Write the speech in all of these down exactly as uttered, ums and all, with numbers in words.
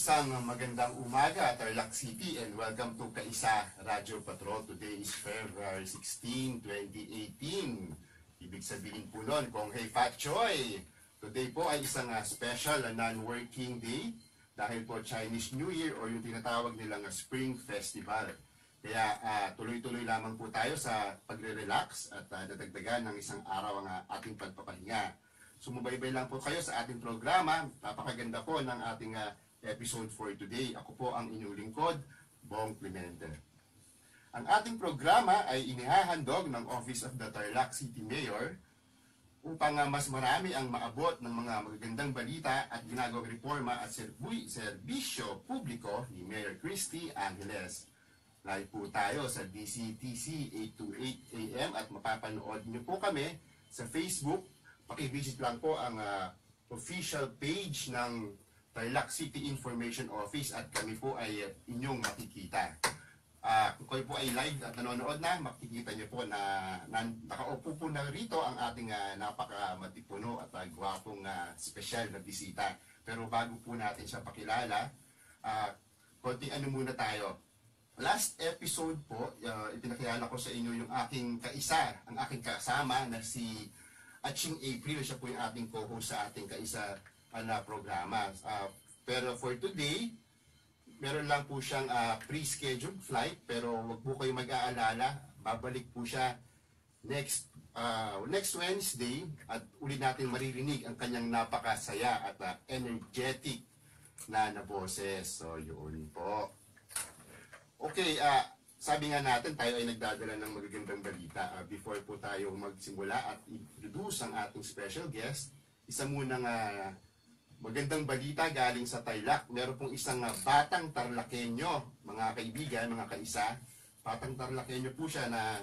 Isang magandang umaga, Tarlac City, and welcome to KAISA Radyo Patrol. Today is February sixteenth, twenty eighteen. Ibig sabihin po nun, kung hey Fat Choy, today po ay isang uh, special uh, non-working day dahil po Chinese New Year o yung tinatawag nilang uh, Spring Festival. Kaya uh, tuloy-tuloy lamang po tayo sa pagre-relax at uh, dadagdagan ng isang araw ang uh, ating pagpapahinga. Sumubaybay lang po kayo sa ating programa. Napakaganda po ng ating uh, episode for today. Ako po ang inyong lingkod, Bong Clemente. Ang ating programa ay inihahandog ng Office of the Tarlac City Mayor upang uh, mas marami ang maabot ng mga magagandang balita at ginagawang reforma at serbuy, serbisyo publiko ni Mayor Christy Angeles. Live po tayo sa D C T C eight twenty-eight A M at mapapanood niyo po kami sa Facebook. Paki-visit lang po ang uh, official page ng Tarlac City Information Office at kami po ay uh, inyong makikita. Uh, kung kayo po ay live at nanonood na, makikita niyo po na, na nakaupo po na rito ang ating uh, napaka-matipuno at uh, gwapong uh, special na bisita. Pero bago po natin siya pakilala, uh, konting ano muna tayo. Last episode po, uh, ipinakilala ko sa inyo yung aking kaisa, ang aking kasama na si Aching April. Siya po yung ating co-host sa ating kaisa na programa. Uh, pero for today, meron lang po siyang uh, pre-scheduled flight, pero wag po kayo mag-aalala. Babalik po siya next uh, next Wednesday at uli natin maririnig ang kanyang napakasaya at uh, energetic na na boses. So, yun po. Okay, uh, sabi nga natin, tayo ay nagdadala ng magagandang balita. Uh, before po tayo magsimula at introduce ang ating special guest, isa munang uh, magandang balita galing sa Tarlac. Meron pong isang uh, batang Tarlacenyo, mga kaibigan, mga kaisa. Batang Tarlacenyo po siya na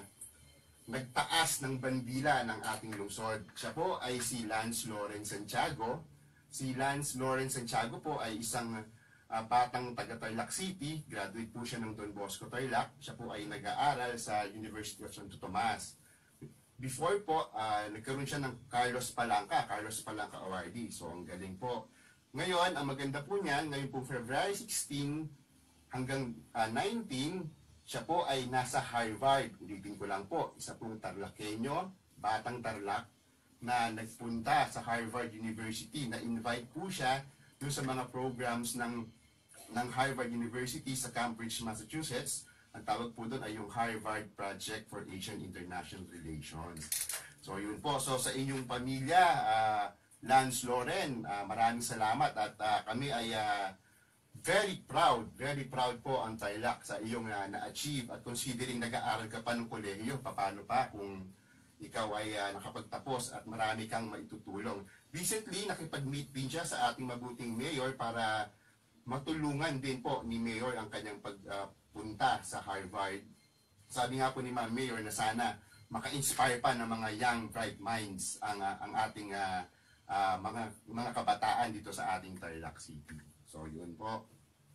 nagtaas ng bandila ng ating lungsod. Siya po ay si Lance Lawrence Santiago. Si Lance Lawrence Santiago po ay isang uh, batang taga Tarlac City. Graduate po siya ng Don Bosco Tarlac. Siya po ay nag-aaral sa University of Santo Tomas. Before po, uh, nagkaroon siya ng Carlos Palanca, Carlos Palanca Awardee. So, ang galing po. Ngayon, ang maganda po niyan, ngayon po February sixteenth hanggang uh, nineteen, siya po ay nasa Harvard. Ulitin ko lang po, isa pong Tarlacenyo, batang Tarlac, na nagpunta sa Harvard University. Na-invite po siya dun sa mga programs ng, ng Harvard University sa Cambridge, Massachusetts. Ang tawag po doon ay yung Harvard Project for Asian International Relations. So yun po. So sa inyong pamilya, uh, Lance Loren, uh, maraming salamat at uh, kami ay uh, very proud, very proud po ang Tarlac sa iyong uh, na-achieve at considering nag-aaral ka pa ng kolehiyo, paano pa kung ikaw ay uh, nakapagtapos at marami kang maitutulong. Recently, nakipag-meet din siya sa ating mabuting mayor para matulungan din po ni Mayor ang kanyang pag uh, punta sa Harvard. Sabi nga po ni Ma'am Mayor na sana maka-inspire pa ng mga young bright minds ang uh, ang ating uh, uh, mga mga kabataan dito sa ating Tarlac City. So yun po.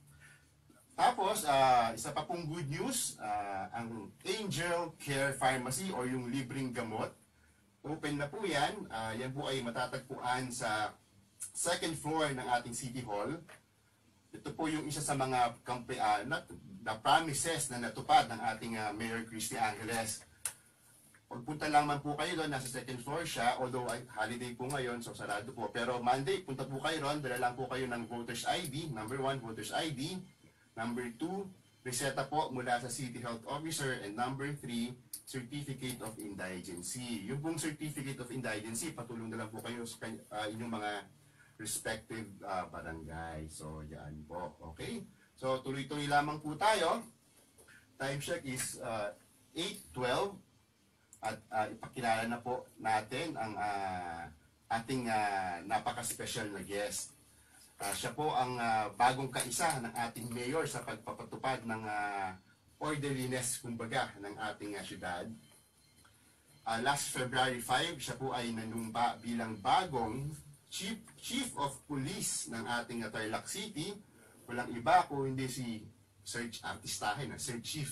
Tapos uh, isa pa pong good news, uh, ang Angel Care Pharmacy o yung libreng gamot, open na po yan. Uh, yan po ay matatagpuan sa second floor ng ating City Hall. Ito po yung isa sa mga kampi, uh, not, the promises na natupad ng ating uh, Mayor Christy Angeles. Pagpunta lang man po kayo doon, nasa second floor siya, although ay, holiday po ngayon, so sarado po. Pero Monday, punta po kayo ron, dala lang po kayo ng voters I D, number one, voters I D. Number two, reseta po mula sa City Health Officer. And number three, Certificate of Indigency. Yung pong Certificate of Indigency, patulong na lang po kayo sa uh, inyong mga respective uh, barangay. So, yan po. Okay? So, tuloy-tuloy lamang po tayo. Time check is uh, eight twelve. At uh, ipakilala na po natin ang uh, ating uh, napaka-special na guest. Uh, siya po ang uh, bagong kaisa ng ating mayor sa pagpapatupad ng uh, orderliness, kumbaga, ng ating uh, syudad. Uh, last February fifth, siya po ay nanumpa bilang bagong Chief, Chief of Police ng ating uh, Tarlac City. Walang iba kung hindi si Sir Artistahin, uh, Sir Chief.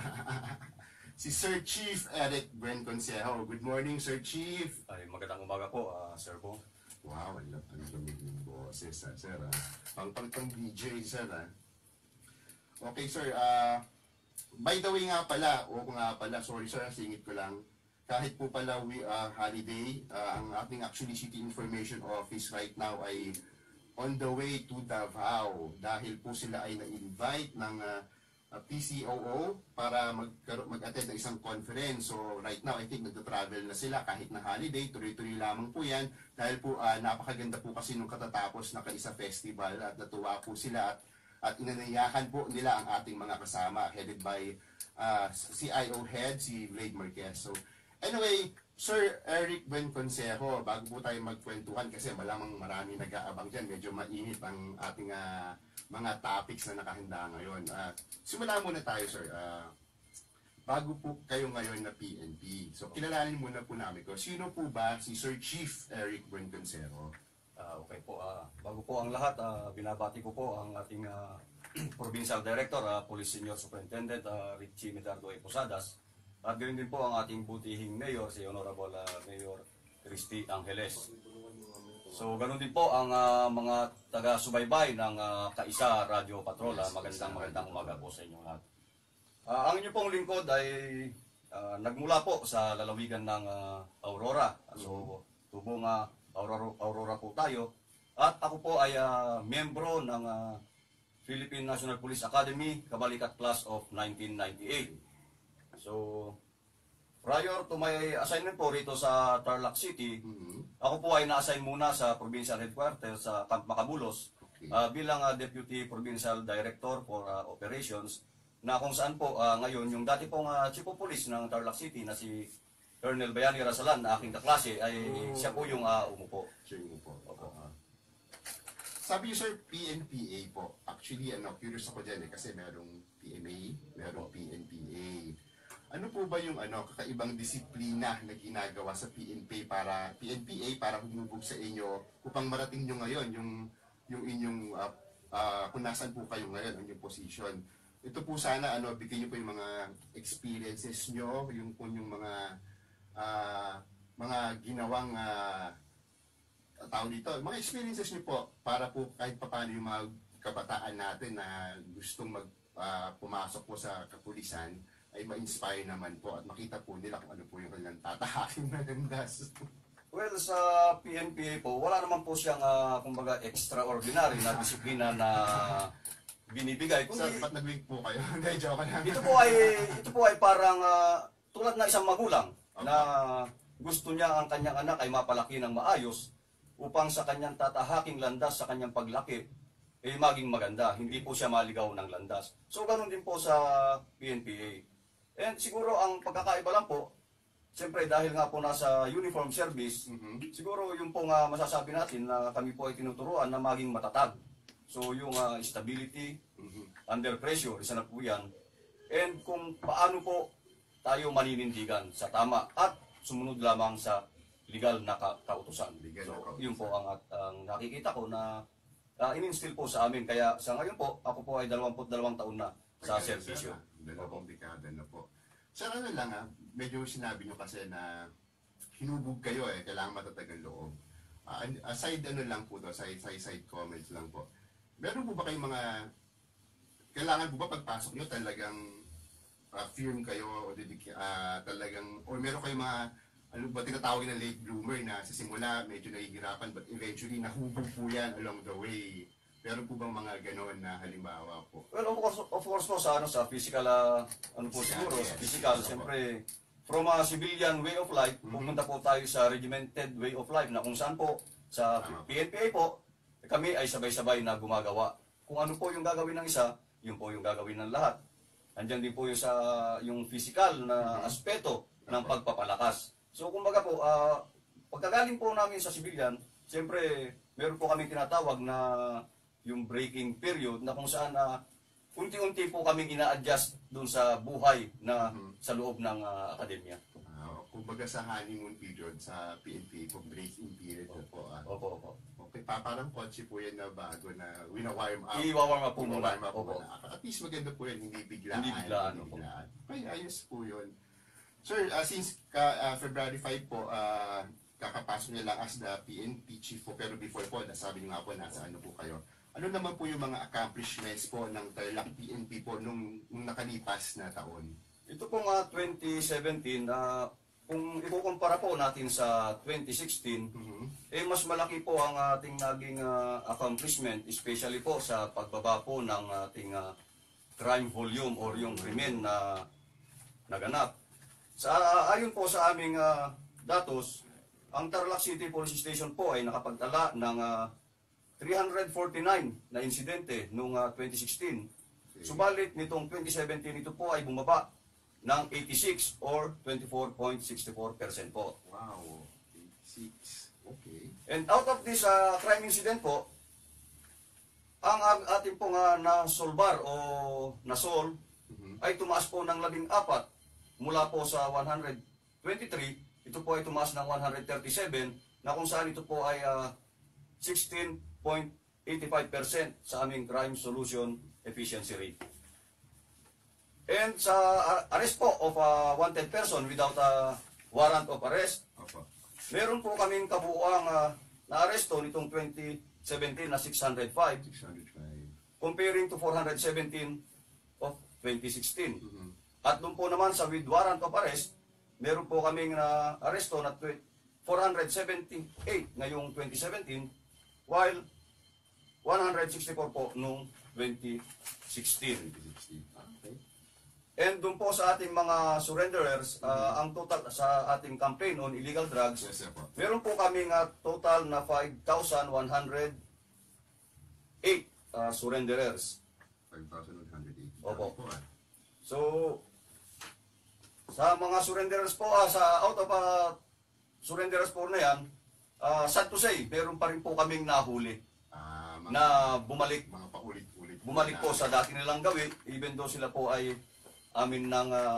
Si Sir Chief Eric Buenconsejo. Good morning, Sir Chief. Ay, magandang umaga po, uh, Sir Bo. Wow, ang lamig ng boss. boses, ah, sir. Ah. Pang pang pang D J, sir. Ah. Okay, sir. Uh, by the way nga pala, o nga pala, sorry sir, singit ko lang. Kahit po pala we uh, holiday, uh, ang ating actually City Information Office right now ay on the way to Davao dahil po sila ay na-invite ng uh, uh, P C O O para mag-attend ng isang conference. So right now, I think nagta-travel na sila kahit na holiday, tuloy-tuloy lamang po yan dahil po uh, napakaganda po kasi nung katatapos na KAISA Festival at natuwa po sila at at inanayahan po nila ang ating mga kasama headed by uh, C I O head, si Blade Marquez. So anyway, Sir Eric Buenconsejo, bago po tayo magkwentuhan kasi malamang marami nag-aabang dyan, medyo mainit ang ating uh, mga topics na nakahanda ngayon. Uh, simula muna tayo, sir. Uh, bago po kayo ngayon na P N P. So kilalanin muna po namin ko, sino po ba si Sir Chief Eric Buenconsejo? Uh, okay po, uh, bago po ang lahat, uh, binabati ko po ang ating uh, Provincial Director, uh, Police Senior Superintendent uh, Richie Medardo E. Posadas, at ganoon din po ang ating butihing Mayor, si Honorable uh, Mayor Christy Angeles. So ganoon din po ang uh, mga taga-subaybay ng uh, KAISA Radyo Patrol. Uh, magandang magandang umaga po sa inyo lahat. Uh, ang inyong pong lingkod ay uh, nagmula po sa lalawigan ng uh, Aurora. So tubong uh, Aurora, Aurora po tayo. At ako po ay uh, membro ng uh, Philippine National Police Academy, Kabalikat Class of nineteen ninety-eight. So, prior to my assignment po rito sa Tarlac City, mm-hmm. ako po ay na-assign muna sa Provincial Headquarters sa Camp Macabulos okay. uh, bilang uh, Deputy Provincial Director for uh, Operations, na kung saan po uh, ngayon yung dati pong uh, Chief of Police ng Tarlac City na si Colonel Bayani Rasalan na aking kaklase ay oh. siya po yung uh, umupo. Siya yung umupo. Opo. Uh, sabi niyo sir, P N P A po. Actually, ano, curious ako dyan eh, kasi merong P M A, merong P N P A. Ano po ba yung ano, kakaibang disiplina na ginagawa sa P N P A para P N P A para humubog sa inyo upang marating nyo ngayon yung yung inyong uh, uh, kung nasaan po kayo ngayon, ang inyong position. Ito po sana ano, bigyan niyo po yung mga experiences nyo, yung po yung mga Uh, mga ginawang uh, tao dito, mga experiences niyo po para po kahit paano yung mga kabataan natin na gustong mag uh, pumasok po sa kapulisan ay ma-inspire naman po at makita po nila kung ano po yung kanilang tatahaking na landas. Well, sa P N P A po, wala naman po siyang uh, kumbaga extraordinary na disiplina na binibigay. Kundi, sir, ba't nag-wink po kayo? Hindi, joke lang. Ito po ay, ito po ay parang uh, tulad na isang magulang. Okay. Na gusto niya ang kanyang anak ay mapalaki ng maayos upang sa kanyang tatahaking landas sa kanyang paglaki eh maging maganda, hindi po siya maligaw ng landas. So ganoon din po sa P N P A. And siguro ang pagkakaiba lang po, siyempre dahil nga po nasa uniform service, mm-hmm. siguro yung po nga masasabi natin na kami po ay tinuturuan na maging matatag. So yung uh, stability, mm-hmm. under pressure, isa na po yan. And kung paano po tayo maninindigan sa tama at sumunod lamang sa legal na ka kautusan. Legal so, na kautusan. Yun po ang, ang nakikita ko na uh, in-instill po sa amin. Kaya sa ngayon po, ako po ay dalawamput dalawang taon na sa okay, servisyo. Dalawang dekada na po. Sir, ano lang ha, medyo sinabi nyo kasi na hinubog kayo eh, kailangan matatag ang loob. Uh, aside ano lang po to, side, side, side comments lang po. Meron po ba kayong mga, kailangan po ba pagpasok nyo talagang Uh, firm kayo o uh, talagang o meron kayong mga ano ba tinatawag na late bloomer na sa simula medyo nahihirapan but eventually nahubog po yan along the way. Meron po bang mga gano'n na halimbawa po? Well, of course, of course po sa ano sa physical uh, ano po siguro yes. sa physical yes. Siyempre from a civilian way of life mm-hmm. pupunta po tayo sa regimented way of life na kung saan po sa P N P A po kami ay sabay-sabay na gumagawa. Kung ano po yung gagawin ng isa, yun po yung gagawin ng lahat. Andiyan din po yung sa yung physical na aspeto ng pagpapalakas. So kumbaga po, uh, pagkagaling po namin sa civilian, siyempre meron po kami tinatawag na yung breaking period na kung saan uh, unti-unti po kami ina-adjust dun sa buhay na mm-hmm. sa loob ng uh, akademya. Uh, kumbaga sa honeymoon period sa P N P A po, breaking period opo, po. Uh. Opo, opo. Okay, pa, parang kotse po yan na bago na wina-warm up. I-warm up po muna. Warm up po na. At least maganda po yan, hindi biglaan. Hindi biglaan. Hindi biglaan. Ay, ayos po yun. Sir, uh, since ka, uh, February five po, uh, kakapasok niya lang as the P N P chief po, pero before po, nasabi niyo nga po, nasa ano po kayo. Ano naman po yung mga accomplishments po ng Tarlac P N P po nung, nung nakalipas na taon? Ito pong uh, twenty seventeen, uh, kung ikukumpara po natin sa twenty sixteen, Mhm. eh mas malaki po ang ating naging uh, accomplishment, especially po sa pagbaba po ng ating uh, crime volume or yung krimen na naganap. Sa, uh, ayon po sa aming uh, datos, ang Tarlac City Police Station po ay nakapagtala ng uh, three hundred forty-nine na insidente noong uh, twenty sixteen. Okay. Subalit nitong twenty seventeen ito po ay bumaba ng eighty-six or twenty-four point six four percent po. Wow, eighty-six. Okay. And out of this uh, crime incident po, ang ang ating pong uh, nasolbar o nasol Mhm. ay tumaas po ng labing apat mula po sa one hundred twenty-three, ito po ay tumaas ng one hundred thirty-seven na kung saan ito po ay uh, sixteen point eight five percent sa aming crime solution efficiency rate. And sa uh, arrest po of a wanted person without a warrant of arrest, Opo. meron po kaming kabuuang uh, na-aresto nitong twenty seventeen na six hundred five six hundred five. comparing to four hundred seventeen of twenty sixteen. Mhm. At doon po naman sa with warrant of arrest, meron po kaming na-aresto na four hundred seventy-eight ngayong twenty seventeen, while one hundred sixty-four po noong twenty sixteen. twenty sixteen. Ah, okay. And doon po sa ating mga surrenderers, uh, ang total sa ating campaign on illegal drugs, Yes, sir po. meron po kaming uh, total na five thousand one hundred eight uh, surrenderers. five thousand one hundred eighty. Opo. Po, ah. So, sa mga surrenderers po, ah, sa out of uh, surrenderers po na yan, uh, sad to say, meron pa rin po kaming nahuli Ah, mga, na bumalik mga paulit-ulit. bumalik po na- sa dati nilang gawin, even though sila po ay amin ng ah,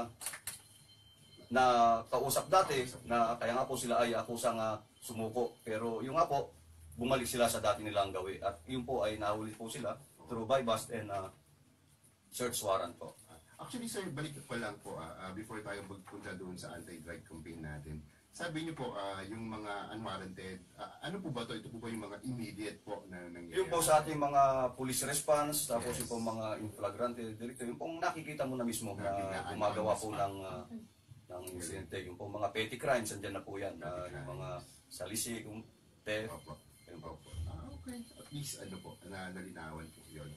na kausap dati, na kaya nga po sila ay akusang uh, sumuko. Pero yung nga po, bumalik sila sa dati nilang gawin. At yun po ay nahuli po sila through buy bust and uh, search warrant po. Actually, sir, balik ko lang po, ah, ah, before tayo magpunta doon sa anti-drug campaign natin. Sabi niyo po, ah, yung mga unwarranted, ah, ano po ba to? Ito po ba yung mga immediate po na nangyayari? Yung po sa ating mga police response, tapos Yes. yung po mga in flagrante delicto, yung pong nakikita mo na mismo na Nabiglaan gumagawa on the po spot. ng, uh, ng insidente. Yung po mga petty crimes, andyan na po yan. Uh, Petty yung mga crimes. salisi, yung theft, Opo. yun po. Opo. Ah, okay. At least, ano po, na nalinawan po yun.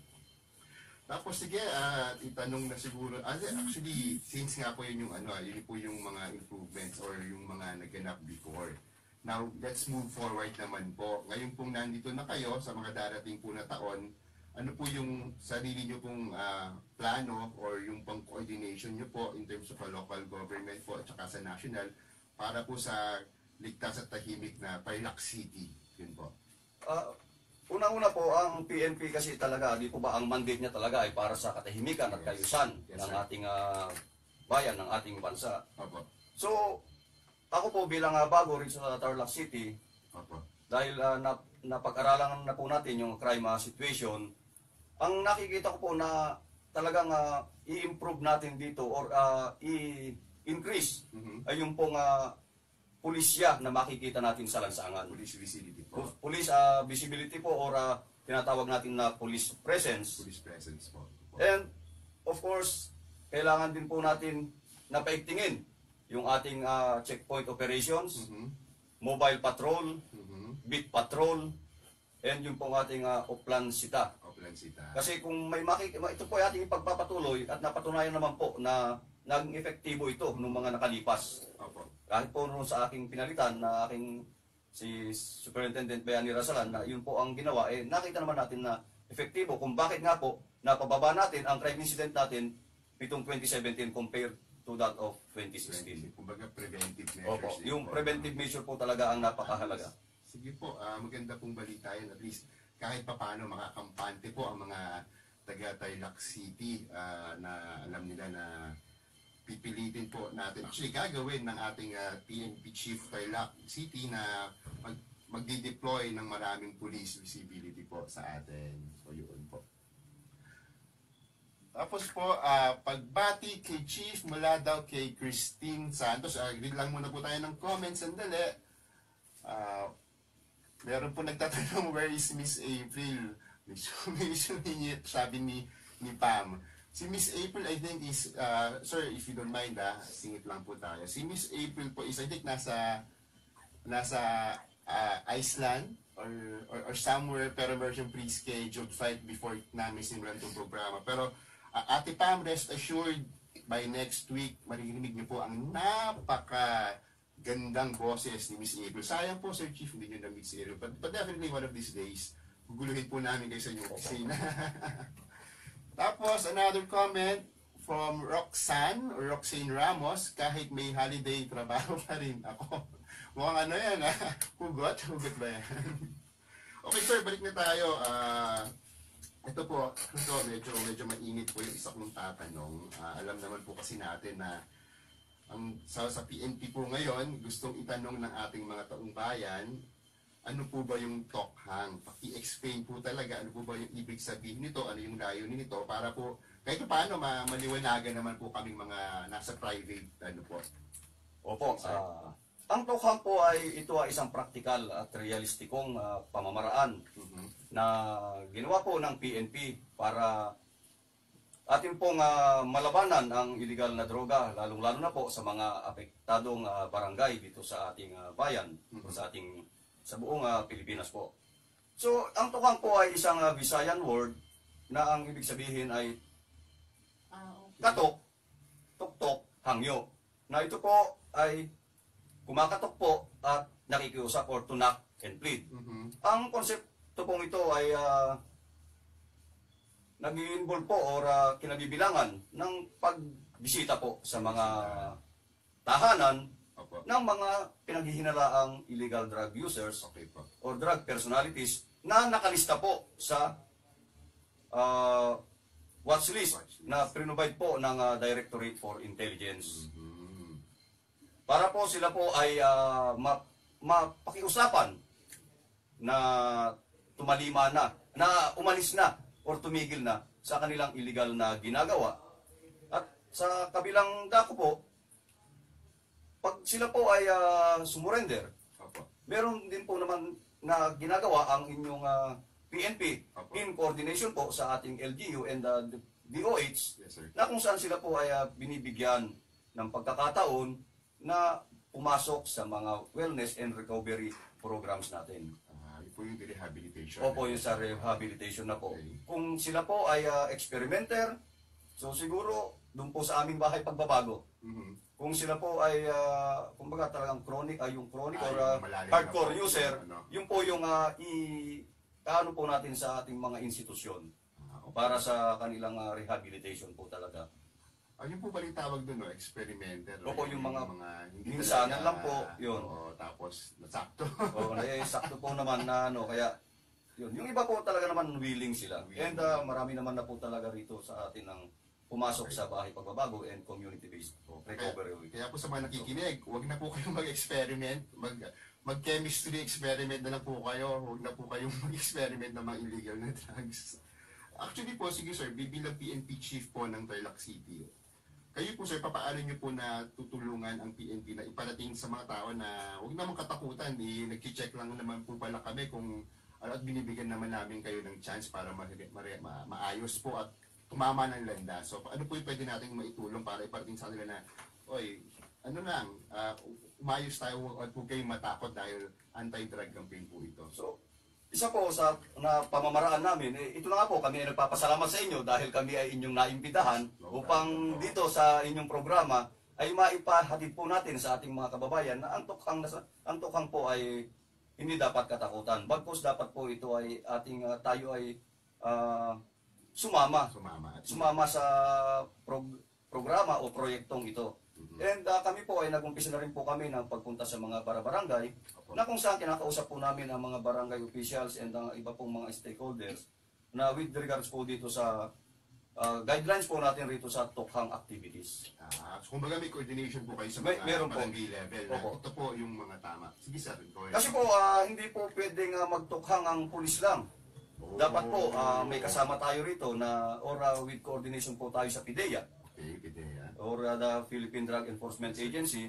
Tapos sige, ah, itanong na siguro, ah, actually, since nga po yun yung ano, ah, yun po yung mga improvements or yung mga naganap before. Now, let's move forward naman po. Ngayon pong nandito na kayo sa mga darating po na taon, ano po yung sarili nyo pong ah, plano or yung pang coordination nyo po in terms of a local government po at saka sa national para po sa ligtas at tahimik na Tarlac City. Yun po. Uh, Unang-una po, ang P N P kasi talaga, di po ba ang mandate niya talaga ay para sa katahimikan at kayusan Yes, ng sir. ating uh, bayan, ng ating bansa. Opo. So, ako po bilang uh, bago rin sa Tarlac City, Opo. dahil uh, nap napag-aralan na po natin yung crime uh, situation, ang nakikita ko po na talagang uh, i-improve natin dito or uh, i-increase Mhm. ay yung pong uh, pulisya na makikita natin sa lansangan. Police visibility po. Pu- Police uh, visibility po or uh, tinatawag natin na police presence. Police presence po. And of course, kailangan din po natin na paigtingin yung ating uh, checkpoint operations, Mhm. mobile patrol, Mhm. beat patrol, and yung pong ating uh, uplan sita. Oplan Sita. Kasi kung may makikita, ito po ay ating ipagpapatuloy at napatunayan naman po na naging epektibo ito nung mga nakalipas. Opo. Kahit po noon sa aking pinalitan na aking si Superintendent Bayani Rasalan na yun po ang ginawa, eh nakita naman natin na epektibo kung bakit nga po napababa natin ang crime incident natin nitong twenty seventeen compared to that of twenty sixteen. Kumbaga preventive measures. Opo, din yung po. preventive measure po talaga ang napakahalaga. Sige po, ah, maganda pong balita yan. At least kahit papaano makakampante po ang mga taga Tarlac City ah, na alam nila na pipilitin po natin. Actually, gagawin ng ating ah, P N P Chief Tarlac City na mag magdi-deploy ng maraming police visibility po sa atin. So, yun po. Tapos po, ah, pagbati kay Chief mula daw kay Christine Santos. Uh, read lang muna po tayo ng comments. Sandali. Ah, meron po nagtatanong, where is Miss April? May sumingit, sabi ni, ni Pam. Si Miss April, I think is, uh, sir, if you don't mind, ah, singit lang po tayo. Si Miss April po is, I think, nasa, nasa uh, Iceland or, or, or somewhere, pero meron siyang pre-scheduled flight before namin simulan itong programa. Pero, uh, Ate Pam, rest assured, by next week, maririnig niyo po ang napaka gandang boses ni Miss April. Sayang po, Sir Chief, hindi nyo na-meet si April. But, but definitely one of these days, guguluhin po namin kayo sa inyong opisina. Tapos, another comment from Roxanne, or Roxane Ramos, kahit may holiday, trabaho pa rin ako. Mukhang ano yan, ha? Hugot? Hugot ba yan? Okay, sir, balik na tayo. Uh, ito po, ito, medyo, medyo mainit po yung isa kong tatanong. Uh, alam naman po kasi natin na ang sa, sa P N P po ngayon, gustong itanong ng ating mga taong bayan, ano po ba yung tokhang? Paki-explain po talaga, ano po ba yung ibig sabihin nito, ano yung layunin nito, para po, kahit paano, ma maliwanagan naman po kaming mga nasa private, ano po. Opo, uh, ang tokhang po ay, ito ay isang praktikal at realistikong uh, pamamaraan mm-hmm. na ginawa po ng P N P para atin pong uh, malabanan ang illegal na droga, lalong-lalo na po sa mga apektadong uh, barangay dito sa ating uh, bayan, mm-hmm. sa ating sa buong uh, Pilipinas po. So, ang tokhang po ay isang uh, Visayan word na ang ibig sabihin ay katok, tuktok, hangyo. Na ito po ay kumakatok po at nakikiusap or to knock and plead. Mm-hmm. Ang konsepto pong ito ay uh, nag-i-involve po or uh, kinabibilangan ng pagbisita po sa mga tahanan Opo. Ng mga pinaghihinalaang illegal drug users okay, po. Or drug personalities na nakalista po sa uh, watch list watch na prinobide po ng uh, Directorate for Intelligence. Mm-hmm. Para po sila po ay uh, ma mapakiusapan na tumalima na, na umalis na or tumigil na sa kanilang illegal na ginagawa. At sa kabilang dako po, pag sila po ay uh, sumurrender, Opo. Meron din po naman na ginagawa ang inyong uh, P N P Opo. In coordination po sa ating L G U and uh, D O H yes, na kung saan sila po ay uh, binibigyan ng pagkakataon na pumasok sa mga wellness and recovery programs natin. Po yung rehabilitation. Opo, yung sa rehabilitation na po. Okay. Kung sila po ay uh, experimenter, so siguro doon po sa aming bahay pagbabago. Mm-hmm. Kung sila po ay, uh, kumbaga talagang chronic, ay yung chronic ay, or uh, hardcore po, user, ano. Yung po yung uh, i ano po natin sa ating mga institusyon ah, okay. Para sa kanilang uh, rehabilitation po talaga. Ano po ba yung tawag doon, no? Experimenter? Opo, yung mga, mga minsanan lang po, yun. Oo, tapos nasakto. Oo, eh, sakto po naman na ano, kaya, yun. Yung iba po talaga naman willing sila. Willing. And uh, marami naman na po talaga rito sa atin ng pumasok okay. Sa bahay pagbabago and community-based recovery. Kaya, kaya po sa mga nakikinig, huwag na po kayong mag-experiment, mag, mag-chemistry experiment na lang po kayo, huwag na po kayong mag-experiment ng mga illegal na drugs. Actually po, sige sir, bibilang P N P chief po ng Tarlac City. Kayo po sir, papaano nyo po na tutulungan ang P N P na iparating sa mga tao na huwag naman katakutan, eh, nag-check lang naman po pala kami kung ano, at binibigyan naman namin kayo ng chance para ma ma ma maayos po at tumama ng landa. So ano po yung pwede natin maitulong para iparating sa kanila na, oy, ano lang, uh, umayos tayo at huwag kayong matakot dahil anti-drug campaign po ito. So, isa po sa na pamamaraan namin, eh, ito na nga po, kami ay nagpapasalamat sa inyo dahil kami ay inyong naimbitahan upang dito sa inyong programa ay maipahatid po natin sa ating mga kababayan na ang tukhang, ang tukhang po ay hindi dapat katakutan. Bagkus dapat po ito ay ating uh, tayo ay uh, sumama, sumama, sumama sa prog programa o proyektong ito. Mm-hmm. And uh, kami po ay nag-umpisa na rin po kami ng pagpunta sa mga barangay na kung saan kinakausap po namin ang mga barangay officials and ang uh, iba pong mga stakeholders na with regards po dito sa uh, guidelines po natin rito sa tukhang activities. Ah, so kumbaga may coordination po kayo sa may, mga barangay level na Opo. Ito po yung mga tama. Sige sir. Kasi po uh, hindi po pwedeng uh, magtukhang ang pulis lang. Oh. Dapat po uh, may kasama tayo rito na or uh, with coordination po tayo sa P D E A. Okay, P D E A. Or uh, the Philippine Drug Enforcement Agency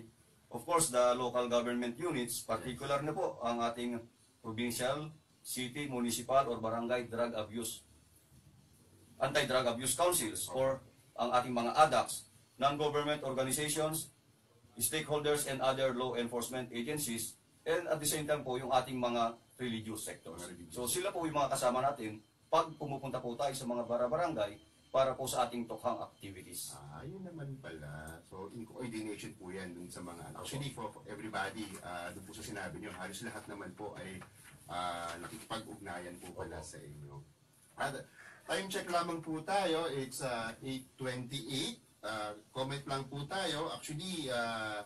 of course, the local government units, particular na po ang ating provincial, city, municipal, or barangay drug abuse, anti-drug abuse councils, or ang ating mga A D A Cs, non-government organizations, stakeholders, and other law enforcement agencies, and at the same time po yung ating mga religious sectors. So sila po yung mga kasama natin pag pumupunta po tayo sa mga bara-barangay para po sa ating tokhang activities. Ah, yun naman pala. So, in coordination po yan dun sa mga, actually for everybody, uh, dun po sa sinabi nyo, halos lahat naman po ay uh, nakikipag-ugnayan po pala sa inyo. At, time check lamang po tayo, it's uh, eight twenty-eight. Uh, comment lang po tayo. Actually, uh,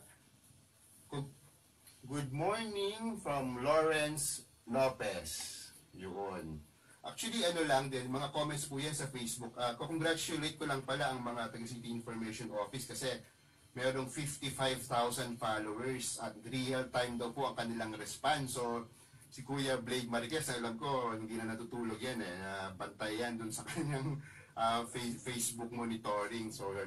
good morning from Lawrence Lopez. Yun. Actually, ano lang din, mga comments po yan sa Facebook. Uh, congratulate ko lang pala ang mga taga-City Information Office kasi mayroong fifty-five thousand followers at real time daw po ang kanilang response. So, si Kuya Blade Marquez, alam ko, hindi na natutulog yan eh. Uh, bantay yan dun sa kanyang uh, Facebook monitoring. So, yun.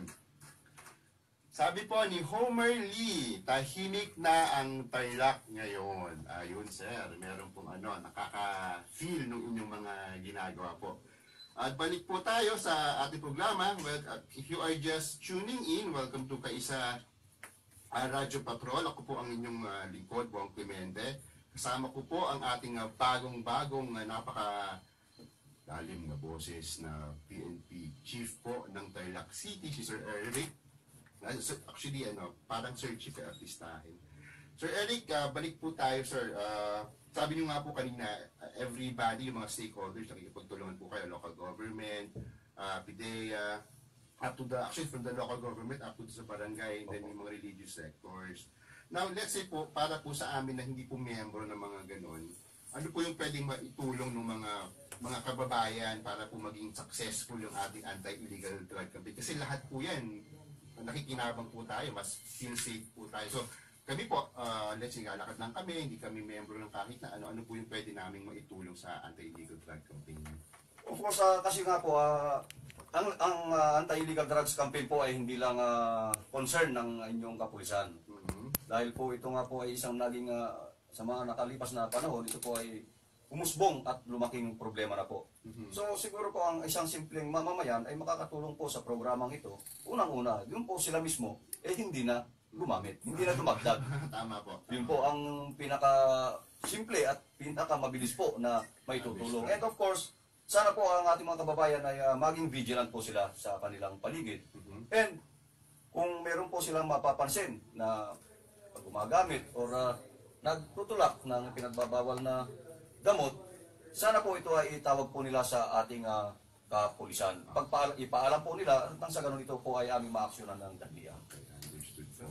Sabi po ni Homer Lee, tahimik na ang Tarlac ngayon. Ayun sir, meron pong ano, nakaka-feel ng inyong mga ginagawa po. At balik po tayo sa ating programa. Well, if you are just tuning in, welcome to KAISA uh, Radyo Patrol. Ako po ang inyong uh, lingkod, Buong Clemente. Kasama ko po ang ating uh, bagong-bagong uh, napaka lalim na boses na P N P Chief po ng Tarlac City, si Sir Eric. Actually, ano, parang Sir Chief artistahin. Sir Eric, uh, balik po tayo, sir. Uh, sabi niyo nga po kanina, uh, everybody, yung mga stakeholders, nakikipagtulungan po kayo, local government, uh, P D E A, up to the, actually from the local government, up to sa barangay, and then yung mga religious sectors. Now, let's say po, para po sa amin na hindi po miyembro ng mga ganon, ano po yung pwedeng maitulong ng mga mga kababayan para po maging successful yung ating anti-illegal drug campaign? Kasi lahat po yan, nakikinabang po tayo, mas feel safe po tayo. So, kami po, uh, let's say, lalakad lang kami, hindi kami membro ng kahit na ano, ano po yung pwede namin maitulong sa anti-illegal drug campaign. Of course, uh, kasi nga po, uh, ang, ang uh, anti-illegal drugs campaign po ay hindi lang uh, concern ng inyong kapulisan. Mm-hmm. Dahil po ito nga po ay isang naging, uh, sa mga nakalipas na panahon, ito po ay umusbong at lumaking problema na po. Mm-hmm. So siguro po ang isang simpleng mamamayan ay makakatulong po sa programang ito. Unang-una, yun po sila mismo, eh hindi na gumamit, hindi na dumagdag. Tama po. Yun po ang pinaka-simple at pinaka-mabilis po na may tutulong. And of course, sana po ang ating mga kababayan ay uh, maging vigilant po sila sa kanilang paligid. Mm-hmm. And kung meron po silang mapapansin na pag gumagamit or uh, nagtutulak ng pinagbabawal na gamot, sana po ito ay itawag po nila sa ating uh, kapulisan. Pag ipaalam po nila, nang sa ganun ito po ay aming maaksyonan ng dahlian. Okay, understood po.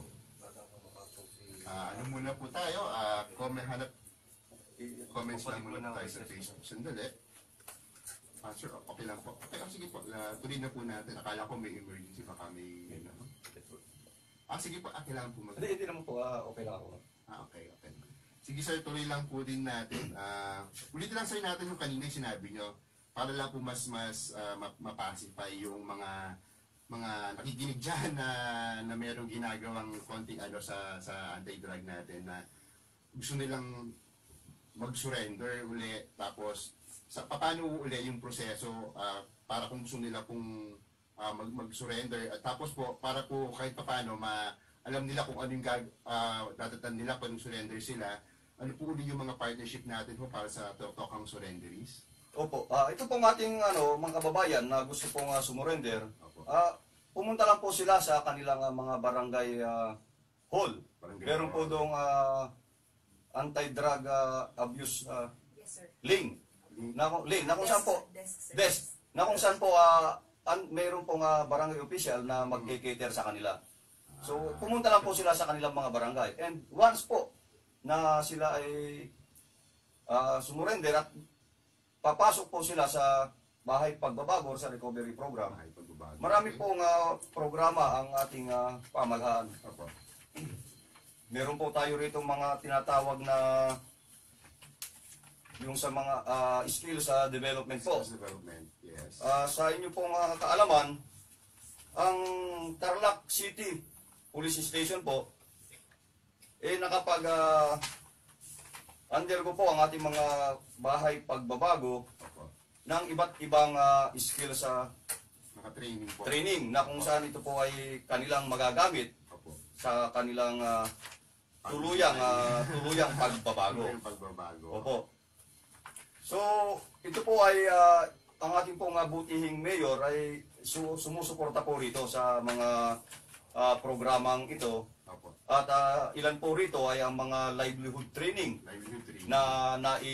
Uh, ano muna po tayo? Uh, comment, hanap, comments lang muna tayo sa Facebook. Sandali. Uh, sir, okay lang po. Okay, oh, sige po. Uh, tuloy na po natin. Akala ko may emergency, baka may... Ano? Ah, sige po. Ah, kailangan po mag... Hindi, hindi naman po. Uh, okay lang ako. Ah, okay, okay. Sige sir, tuloy lang po din natin. Uh, ulitin lang sir natin yung kanina yung sinabi nyo para lang po mas mas uh, mapacify yung mga mga nakikinig dyan na, na mayroong ginagawang konting ano sa, sa anti-drug natin na gusto nilang mag-surrender uli tapos sa, paano uli yung proseso uh, para kung gusto nila pong uh, mag, mag-surrender at tapos po para po kahit paano ma, alam nila kung anong gag, uh, datatan nila pag surrender sila. Ano po ulit yung mga partnership natin po para sa tokang surrenderies? Opo. Uh, ito pong ating ano, mga kababayan na gusto pong uh, sumurrender, uh, pumunta lang po sila sa kanilang uh, mga barangay uh, hall. Barangay Meron po doong uh, anti-drug uh, abuse uh, yes, sir. link. Na, link. Na kung saan po, Desk. desk. Na kung saan po, uh, an, mayroon pong uh, barangay official na mag-cater sa kanila. So, pumunta lang po sila sa kanilang mga barangay. And once po, na sila ay uh, sumurrender at papasok po sila sa bahay pagbabago sa recovery program. Marami pong uh, programa ang ating uh, pamahalaan. Meron po tayo rito mga tinatawag na yung sa mga uh, skills uh, development po. Skills development, yes. Uh, sa inyo pong uh, kaalaman, ang Tarlac City Police Station po eh nakapag uh, undergo po ang ating mga bahay pagbabago Opo. ng iba't ibang uh, skill sa Naka-training po. training na kung saan ito po ay kanilang magagamit Opo. sa kanilang uh, tuluyang uh, tuluyang pagbabago. Tuluyang pagbabago. Opo. So, ito po ay uh, ang ating pong uh, butihing mayor ay su sumusuporta po rito sa mga uh, programang ito. Opo. At uh, ilan po rito ay ang mga livelihood training Livelihood training. na nai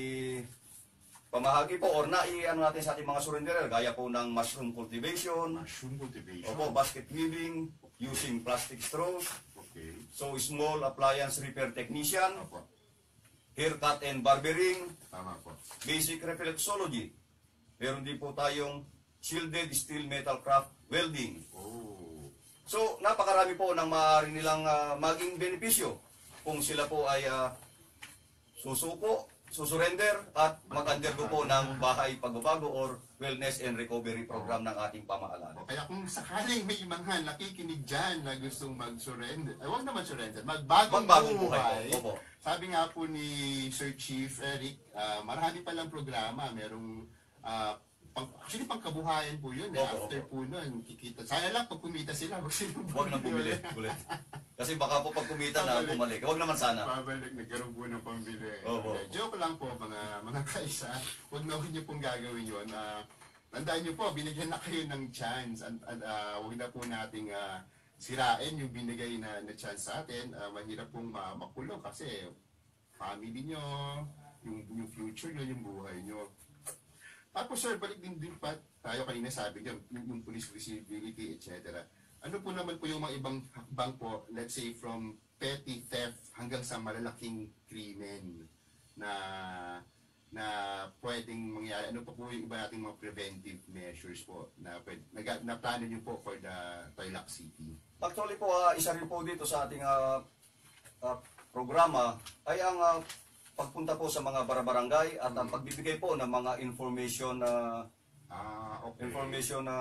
pamahagi po or nai ano natin sa ating mga surrenderer gaya po ng mushroom cultivation, Mushroom cultivation. opo, basket weaving, using plastic straws, Okay. so small appliance repair technician, Opo. haircut and barbering, Tama po. basic reflexology. Meron din po tayong shielded steel metal craft welding. Oh. So, napakarami po ng maaari nilang uh, maging benepisyo kung sila po ay uh, susuko, susurrender at mag-undergo po ng bahay pagbabago or wellness and recovery program ng ating pamahalaan. Kaya kung sakaling may mga nakikinig dyan na gustong mag-surrender, ay huwag naman surrender, magbagong Magbagong buhay. buhay po. Opo. Sabi nga po ni Sir Chief Eric, ah, marami palang programa, merong ah, pang, actually pangkabuhayan po yun. Eh. Opo, After opo. po nun, kikita. Sayang lang pag kumita sila, huwag silang Huwag nang bumili ulit. Kasi baka po pag kumita na bumalik. Huwag naman sana. Babalik, nagkaroon po ng pambili. Opo. Eh, joke lang po mga mga kaisa. Huwag na huwag niyo pong gagawin yun. Ah, tandaan niyo po, binigyan na kayo ng chance. And, and, ah, huwag na po nating ah, sirain yung binigay na, na chance sa atin. Ah, mahirap pong ma makulong kasi family niyo, yung, yung future niyo, yung buhay niyo. Tapos sir, balik din din pa tayo kanina sabi niyo, yung, yung police visibility, et cetera. Ano po naman po yung mga ibang hakbang po, let's say from petty theft hanggang sa malalaking krimen na na pwedeng mangyari? Ano po po yung iba nating mga preventive measures po na, pwede, na, na plano niyo po for the Tarlac City? Actually po, uh, isa rin po dito sa ating uh, uh, programa ay ang uh, pagpunta po sa mga barabarangay at ang pagbibigay po ng mga information na Ah, okay. information na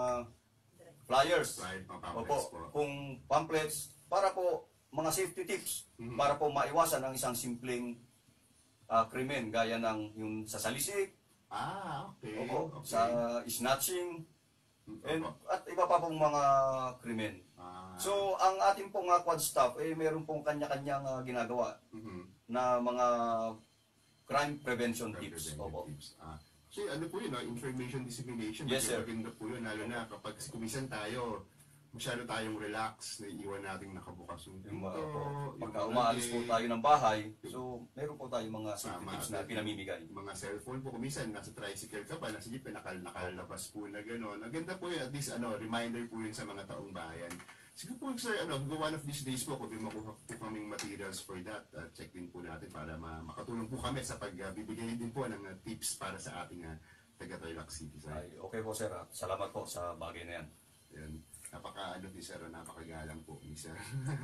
flyers. Right, mga pamphlets Opo, po. kung pamphlets para po mga safety tips Mhm. para po maiwasan ang isang simpleng uh, krimen gaya ng yung sa salisik, Ah, okay. opo, okay. sa snatching, Mm, and, opo. at iba pa pong mga krimen. Ah, So, ang ating pong uh, quad staff, eh, meron pong kanya-kanyang uh, ginagawa mhm. na mga crime prevention Crime tips. preventive Opo. tips. Ah, kasi ano po yun, no? Information dissemination. Yes, sir. Maganda po yun, lalo na kapag kumisan tayo, masyado tayong relax, naiiwan nating nakabukas yung Yung, pinto. uh, po, yung pagka mga umaalis po gate, tayo ng bahay, so meron po tayong mga safety Tama. tips na pinamimigay. Mga cellphone po, kumisan nasa tricycle ka pa, nasa jeep, nakal nakalabas po na gano'n. Ang ganda po yun, at least ano, reminder po yun sa mga taong bayan. Siguro po sir, ano, one of these days po, kung may makuha po kaming materials for that, uh, check din po natin para ma makatulong po kami sa pagbibigay din po ng uh, tips para sa ating uh, taga-Tarlac City. Sir. Ay, okay po sir, at salamat po sa bagay na yan. Yan. Napaka ano ni sir, napakagalang po ni sir.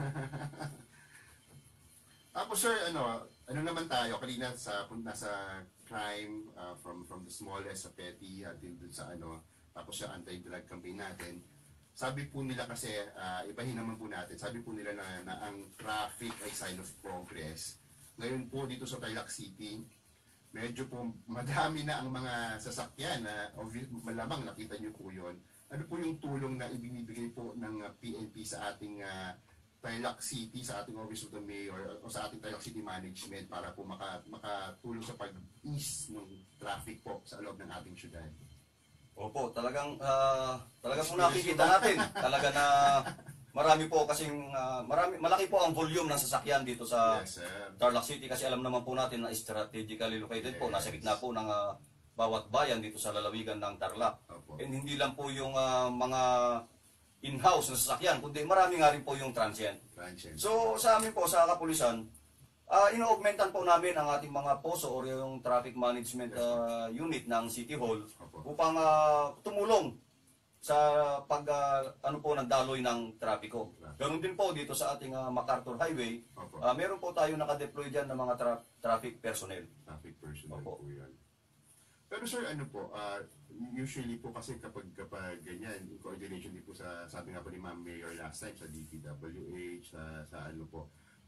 Tapos sir, ano, ano naman tayo kanina sa punta sa crime uh, from from the smallest sa petty until dun sa ano, tapos sa anti-drug campaign natin. Sabi po nila kasi, uh, ibahin naman po natin, sabi po nila na, na ang traffic ay sign of progress. Ngayon po dito sa Tarlac City, medyo po madami na ang mga sasakyan na obvious, malamang nakita niyo po yun. Ano po yung tulong na ibinibigay po ng uh, P N P sa ating uh, Tarlac City, sa ating Office of the Mayor o sa ating Tarlac City Management para po maka, makatulong sa pag-ease ng traffic po sa loob ng ating syudad? Opo, talagang uh, talagang po nakikita natin. Talaga na marami po kasing uh, marami malaki po ang volume ng sasakyan dito sa Yes, sir. Tarlac City kasi alam naman po natin na strategically located po, nasa gitna po ng uh, bawat bayan dito sa lalawigan ng Tarlac. Opo. And hindi lang po yung uh, mga in-house na sasakyan, kundi marami nga rin po yung transient. Transient. So sa amin po sa kapulisan, uh, ino-augmentan po namin ang ating mga poso or yung traffic management uh, unit ng City Hall Opo. upang uh, tumulong sa pag uh, ano po ng daloy ng trapiko. Ganun din po dito sa ating uh, MacArthur Highway, Opo. uh, meron po tayo nakadeploy diyan ng mga tra- traffic personnel. Traffic personnel Opo. po yan. Pero sir, ano po, uh, usually po kasi kapag, kapag ganyan, in coordination din po sa, sabi nga po ni Ma'am Mayor last time, sa D P W H, sa, sa ano po,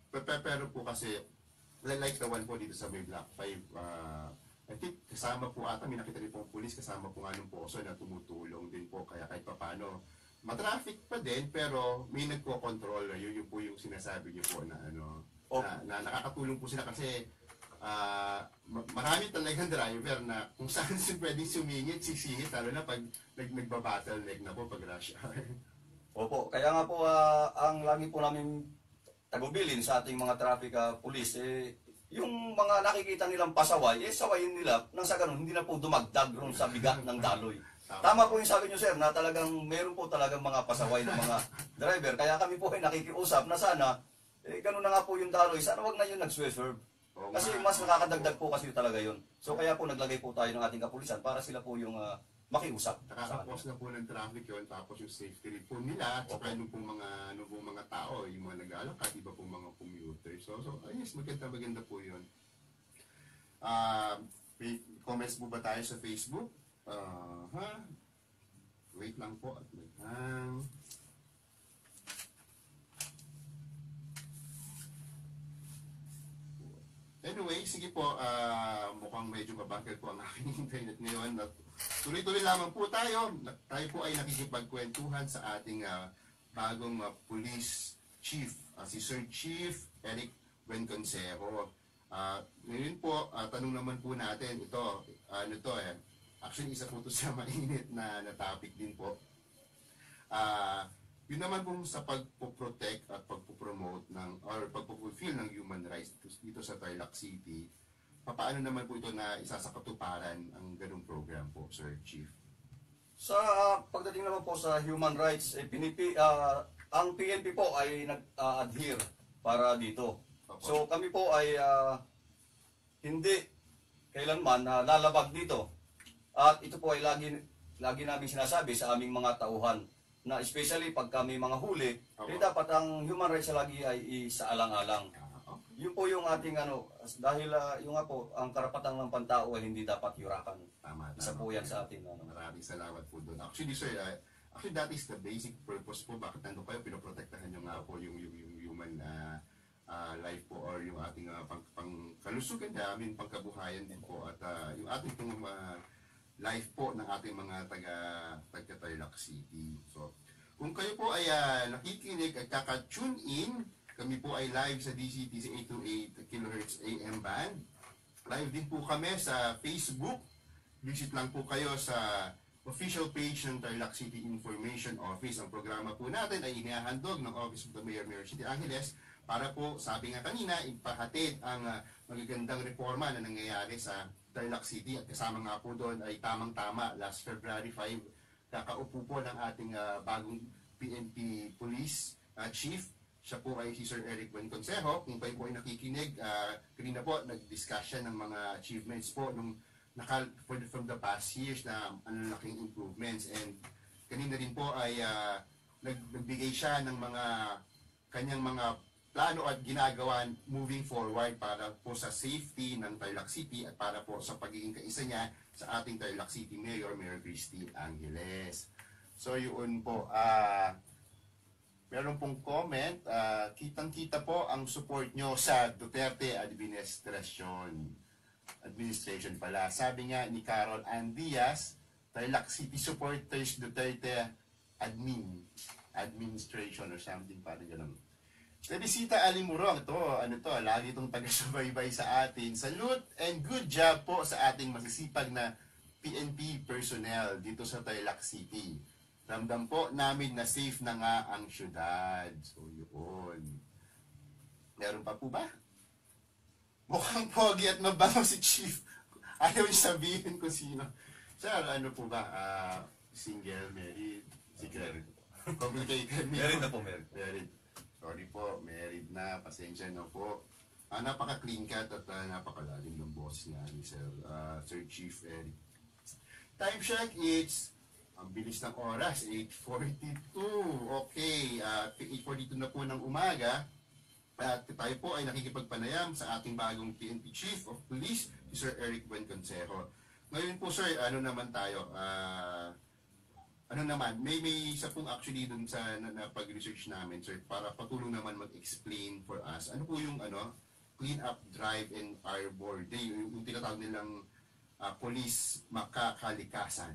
Pe- pe- Pero po kasi, like the one po dito sa may Block five, uh, I think kasama po ata, may nakita rin po ang pulis, kasama po nga ng poso na tumutulong din po, kaya kahit pa paano, matraffic pa din, pero may nagko-control, yun, yun po yung sinasabi niyo po na ano, Oh. na, na nakakatulong po sila kasi uh, marami talagang driver na kung saan sila pwedeng sumingit, sisingit, lalo na pag nag nagbabattle leg na po pag rush hour. Opo, kaya nga po uh, ang lagi po namin tagubilin sa ating mga traffic uh, police, eh, yung mga nakikita nilang pasaway, eh sawayin nila nang sa ganun, hindi na po dumagdag ron sa bigat ng daloy. Tama, Tama po yung sabi nyo, sir, na talagang meron po talagang mga pasaway ng mga driver. Kaya kami po ay nakikiusap na sana, eh ganun na nga po yung daloy, sana wag na yun nag-swerve. Kasi mas nakakadagdag po kasi talaga yun. So kaya po naglagay po tayo ng ating kapulisan para sila po yung uh, makiusap. Nakakapos na po ng traffic yun, tapos yung safety rin po nila, at saka yung pong mga, ano pong mga tao, yung mga nag-aalakad, iba pong mga commuters. So, so ayos, maganda, maganda po yun. Uh, may comments po ba tayo sa Facebook? Uh, ha? Wait lang po at wait lang. Anyway, sige po, uh, mukhang medyo mabangkal po ang aking internet ngayon. Tuloy-tuloy lamang po tayo. Tayo po ay nakikipagkwentuhan sa ating uh, bagong uh, police chief, uh, si Sir Chief Eric Buenconsejo. Uh, ngayon po, uh, tanong naman po natin, ito, uh, ano to eh, actually isa po ito sa mainit na, na topic din po. Uh, yun naman po sa pagpo-protect at pagpo-promote ng, or pagpo-fulfill ng human rights dito sa Tarlac City, paano naman po ito na isa sa katuparan ang ganung program po, Sir Chief? Sa uh, pagdating naman po sa human rights, eh, pinipi, uh, ang P N P po ay nag-adhere para dito. Opo. So kami po ay uh, hindi kailanman uh, lalabag dito. At ito po ay lagi, lagi namin sinasabi sa aming mga tauhan, na especially pag kami mga huli, eh, dapat ang human rights lagi ay isaalang-alang. Yun po yung ating ano, dahil uh, yung nga po, ang karapatan ng pantao ay hindi dapat yurakan. Tama, Isa tama. po yan sa ating ano. Maraming salamat po doon. Actually, sir, uh, actually that is the basic purpose po. Bakit nandun kayo, pinoprotektahan nyo nga po yung, yung, yung human uh, uh, life po or yung ating uh, pang, pang kalusugan namin, pangkabuhayan din po. At uh, yung ating pong uh, life po ng ating mga taga, taga Tarlac City. So, kung kayo po ay uh, nakikinig at kaka-tune in, kami po ay live sa D C T C eight twenty-eight kilohertz A M band. Live din po kami sa Facebook. Visit lang po kayo sa official page ng Tarlac City Information Office. Ang programa po natin ay inihahandog ng Office of the Mayor, Mayor City Angeles para po, sabi nga kanina, ipahatid ang uh, magagandang reforma na nangyayari sa Tarlac City. At kasama nga po doon ay tamang-tama last February five, kakaupo po ng ating uh, bagong P N P Police uh, Chief. Siya po ay si Sir Eric Buenconsejo. Kung kayo po ay nakikinig, uh, kanina po nag-discuss siya ng mga achievements po nung nakal for the, from the past years na ang laking improvements. And kanina rin po ay uh, nag, nagbigay siya ng mga kanyang mga plano at ginagawa moving forward para po sa safety ng Tarlac City at para po sa pagiging kaisa niya sa ating Tarlac City Mayor, Mayor Christy Angeles. So yun po, ah... Uh, meron pong comment, uh, kitang-kita po ang support nyo sa Duterte Administration. Administration pala. Sabi nga ni Carol Ann Diaz, Tarlac City Supporters Duterte Admin. Administration or something parang gano'n. Teresita Alimurong, ito, ano to, lagi itong taga-subaybay sa atin. Salute and good job po sa ating masisipag na P N P personnel dito sa Tarlac City. Ramdam po namin na safe na nga ang syudad. So, yun. Meron pa po ba? Mukhang pogi at mabango si Chief. Ayaw niyo sabihin kung sino. Sir, ano po ba? Uh, single, married, secret. Complicated. Married na po, married. Married. Sorry po, married na. Pasensya na po. Uh, napaka-clean cut at uh, napakalalim ng boss niya ni Sir, uh, Sir Chief Eric. Time check, it's ang bilis ng oras, eight forty-two. Okay, uh, eight forty-two na po ng umaga. At tayo po ay nakikipagpanayam sa ating bagong P N P Chief of Police, si Sir Eric Buenconsejo. Ngayon po, sir, ano naman tayo? Uh, ano naman, may may isa pong actually dun sa na, na pag-research namin, sir, para patulong naman mag-explain for us. Ano po yung ano, clean up drive and arbor day, yung, yung tinatawag nilang uh, police makakalikasan.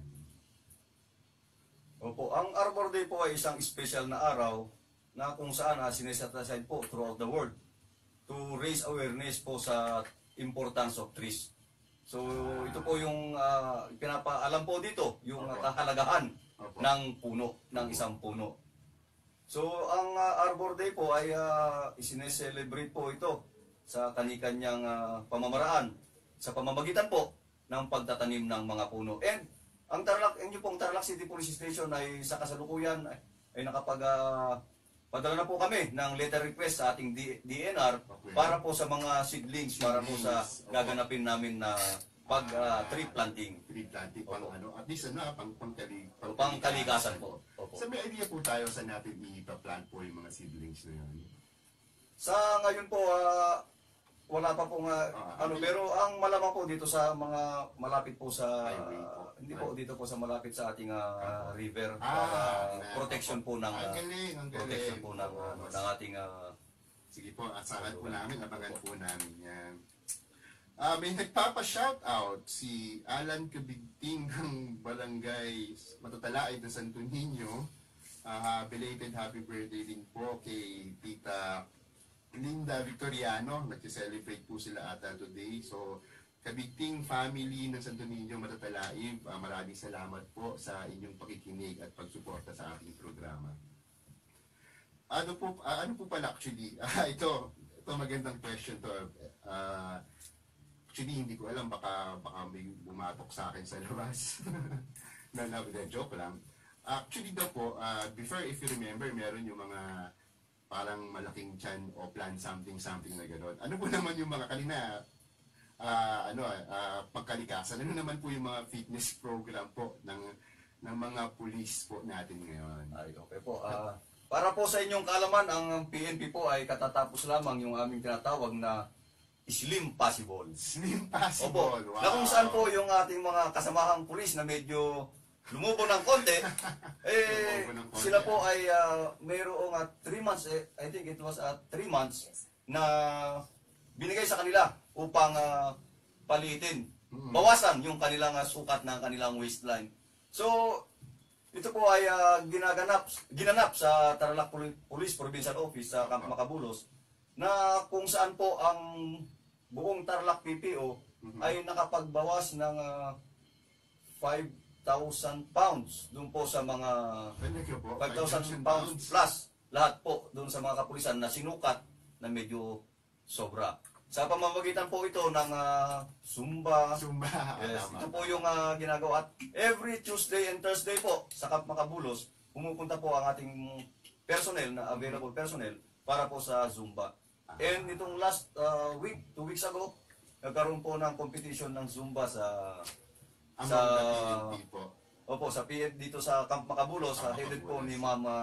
Opo, ang Arbor Day po ay isang special na araw na kung saan uh, sineset aside po throughout the world to raise awareness po sa importance of trees. So ito po yung uh, pinapaalam po dito, yung uh, kahalagahan Opo. ng puno, ng isang puno. So ang uh, Arbor Day po ay uh, isineselebrate po ito sa kani-kanyang uh, pamamaraan sa pamamagitan po ng pagtatanim ng mga puno. And ang Tarlac, yung pong Tarlac City Police Station ay sa kasalukuyan ay, ay nakapag uh, padala na po kami ng letter request sa ating D N R Okay. para po sa mga seedlings, para po sa Seedlings, opo. gaganapin namin na pag uh, tree planting. Tree planting, pang Opo. ano, at least ano, pang pangkali, Pangkalikasan po. Opo. So may idea po tayo sa natin i-plant po yung mga seedlings na yun. Sa ngayon po, ah, wala pa pong ah, Ah, ano, okay. pero ang malamang po dito sa mga malapit po sa, Highway po. hindi po dito po sa malapit sa ating ah, river, Ah, para na- protection po ng, Ang ah, galing, ang galing. protection po ng, Oo, ano, mas- ng ating ah, Sige po, asahan po namin, abangan po namin yan. Ah, may nagpapa-shoutout si Alan Kabigting ng Barangay Matatalaid ng Santo Niño. Ah, belated happy birthday din po kay Tita Linda Victoriano. Nag-celebrate po sila ata today. So, Kabigting family ng Santo Niño Matatalaib, ah, maraming salamat po sa inyong pakikinig at pagsuporta sa ating programa. Ano po, ah, ano po pala actually? Ah, ito, ito magandang question to. Ah, actually, hindi ko alam, baka, baka may bumatok sa akin sa labas. na, na, na, joke lang. Actually daw po, ah, before, if you remember, meron yung mga parang malaking tiyan o plan something something na gano'n. Ano po naman yung mga kanina, ah, ano, ah, pagkalikasan, ano naman po yung mga fitness program po ng, ng mga police po natin ngayon? ay okay po. Ah, para po sa inyong kaalaman, ang P N P po ay katatapos lamang yung aming tinatawag na Slim Possible. Slim Opo, possible, wow. na kung saan po yung ating mga kasamahang pulis na medyo lumubo ng konti, eh, Lumubo ng konti, sila po ay uh, mayroong at three months, eh, I think it was at three months, na binigay sa kanila upang uh, palitin, Mm. bawasan yung kanilang uh, sukat ng kanilang waistline. So, ito po ay uh, ginaganap, ginanap sa Tarlac Poli- Police Provincial Office sa Camp Macabulos, na kung saan po ang buong Tarlac P P O Mhm. ay nakapagbawas ng uh, five thousand pounds doon po sa mga Talaga po, five thousand pounds plus lahat po doon sa mga kapulisan na sinukat na medyo sobra. Sa pamamagitan po ito ng uh, Zumba. Zumba. Yes, Tama. ito po yung uh, ginagawa. At every Tuesday and Thursday po sa Camp Macabulos, pumupunta po ang ating personnel na available personnel para po sa Zumba. And itong last uh, week, two weeks ago, nagkaroon po ng competition ng Zumba sa Among sa the P N P po. Opo, sa P N dito sa Camp Macabulos, sa Ah, headed po Macabulos. ni Mama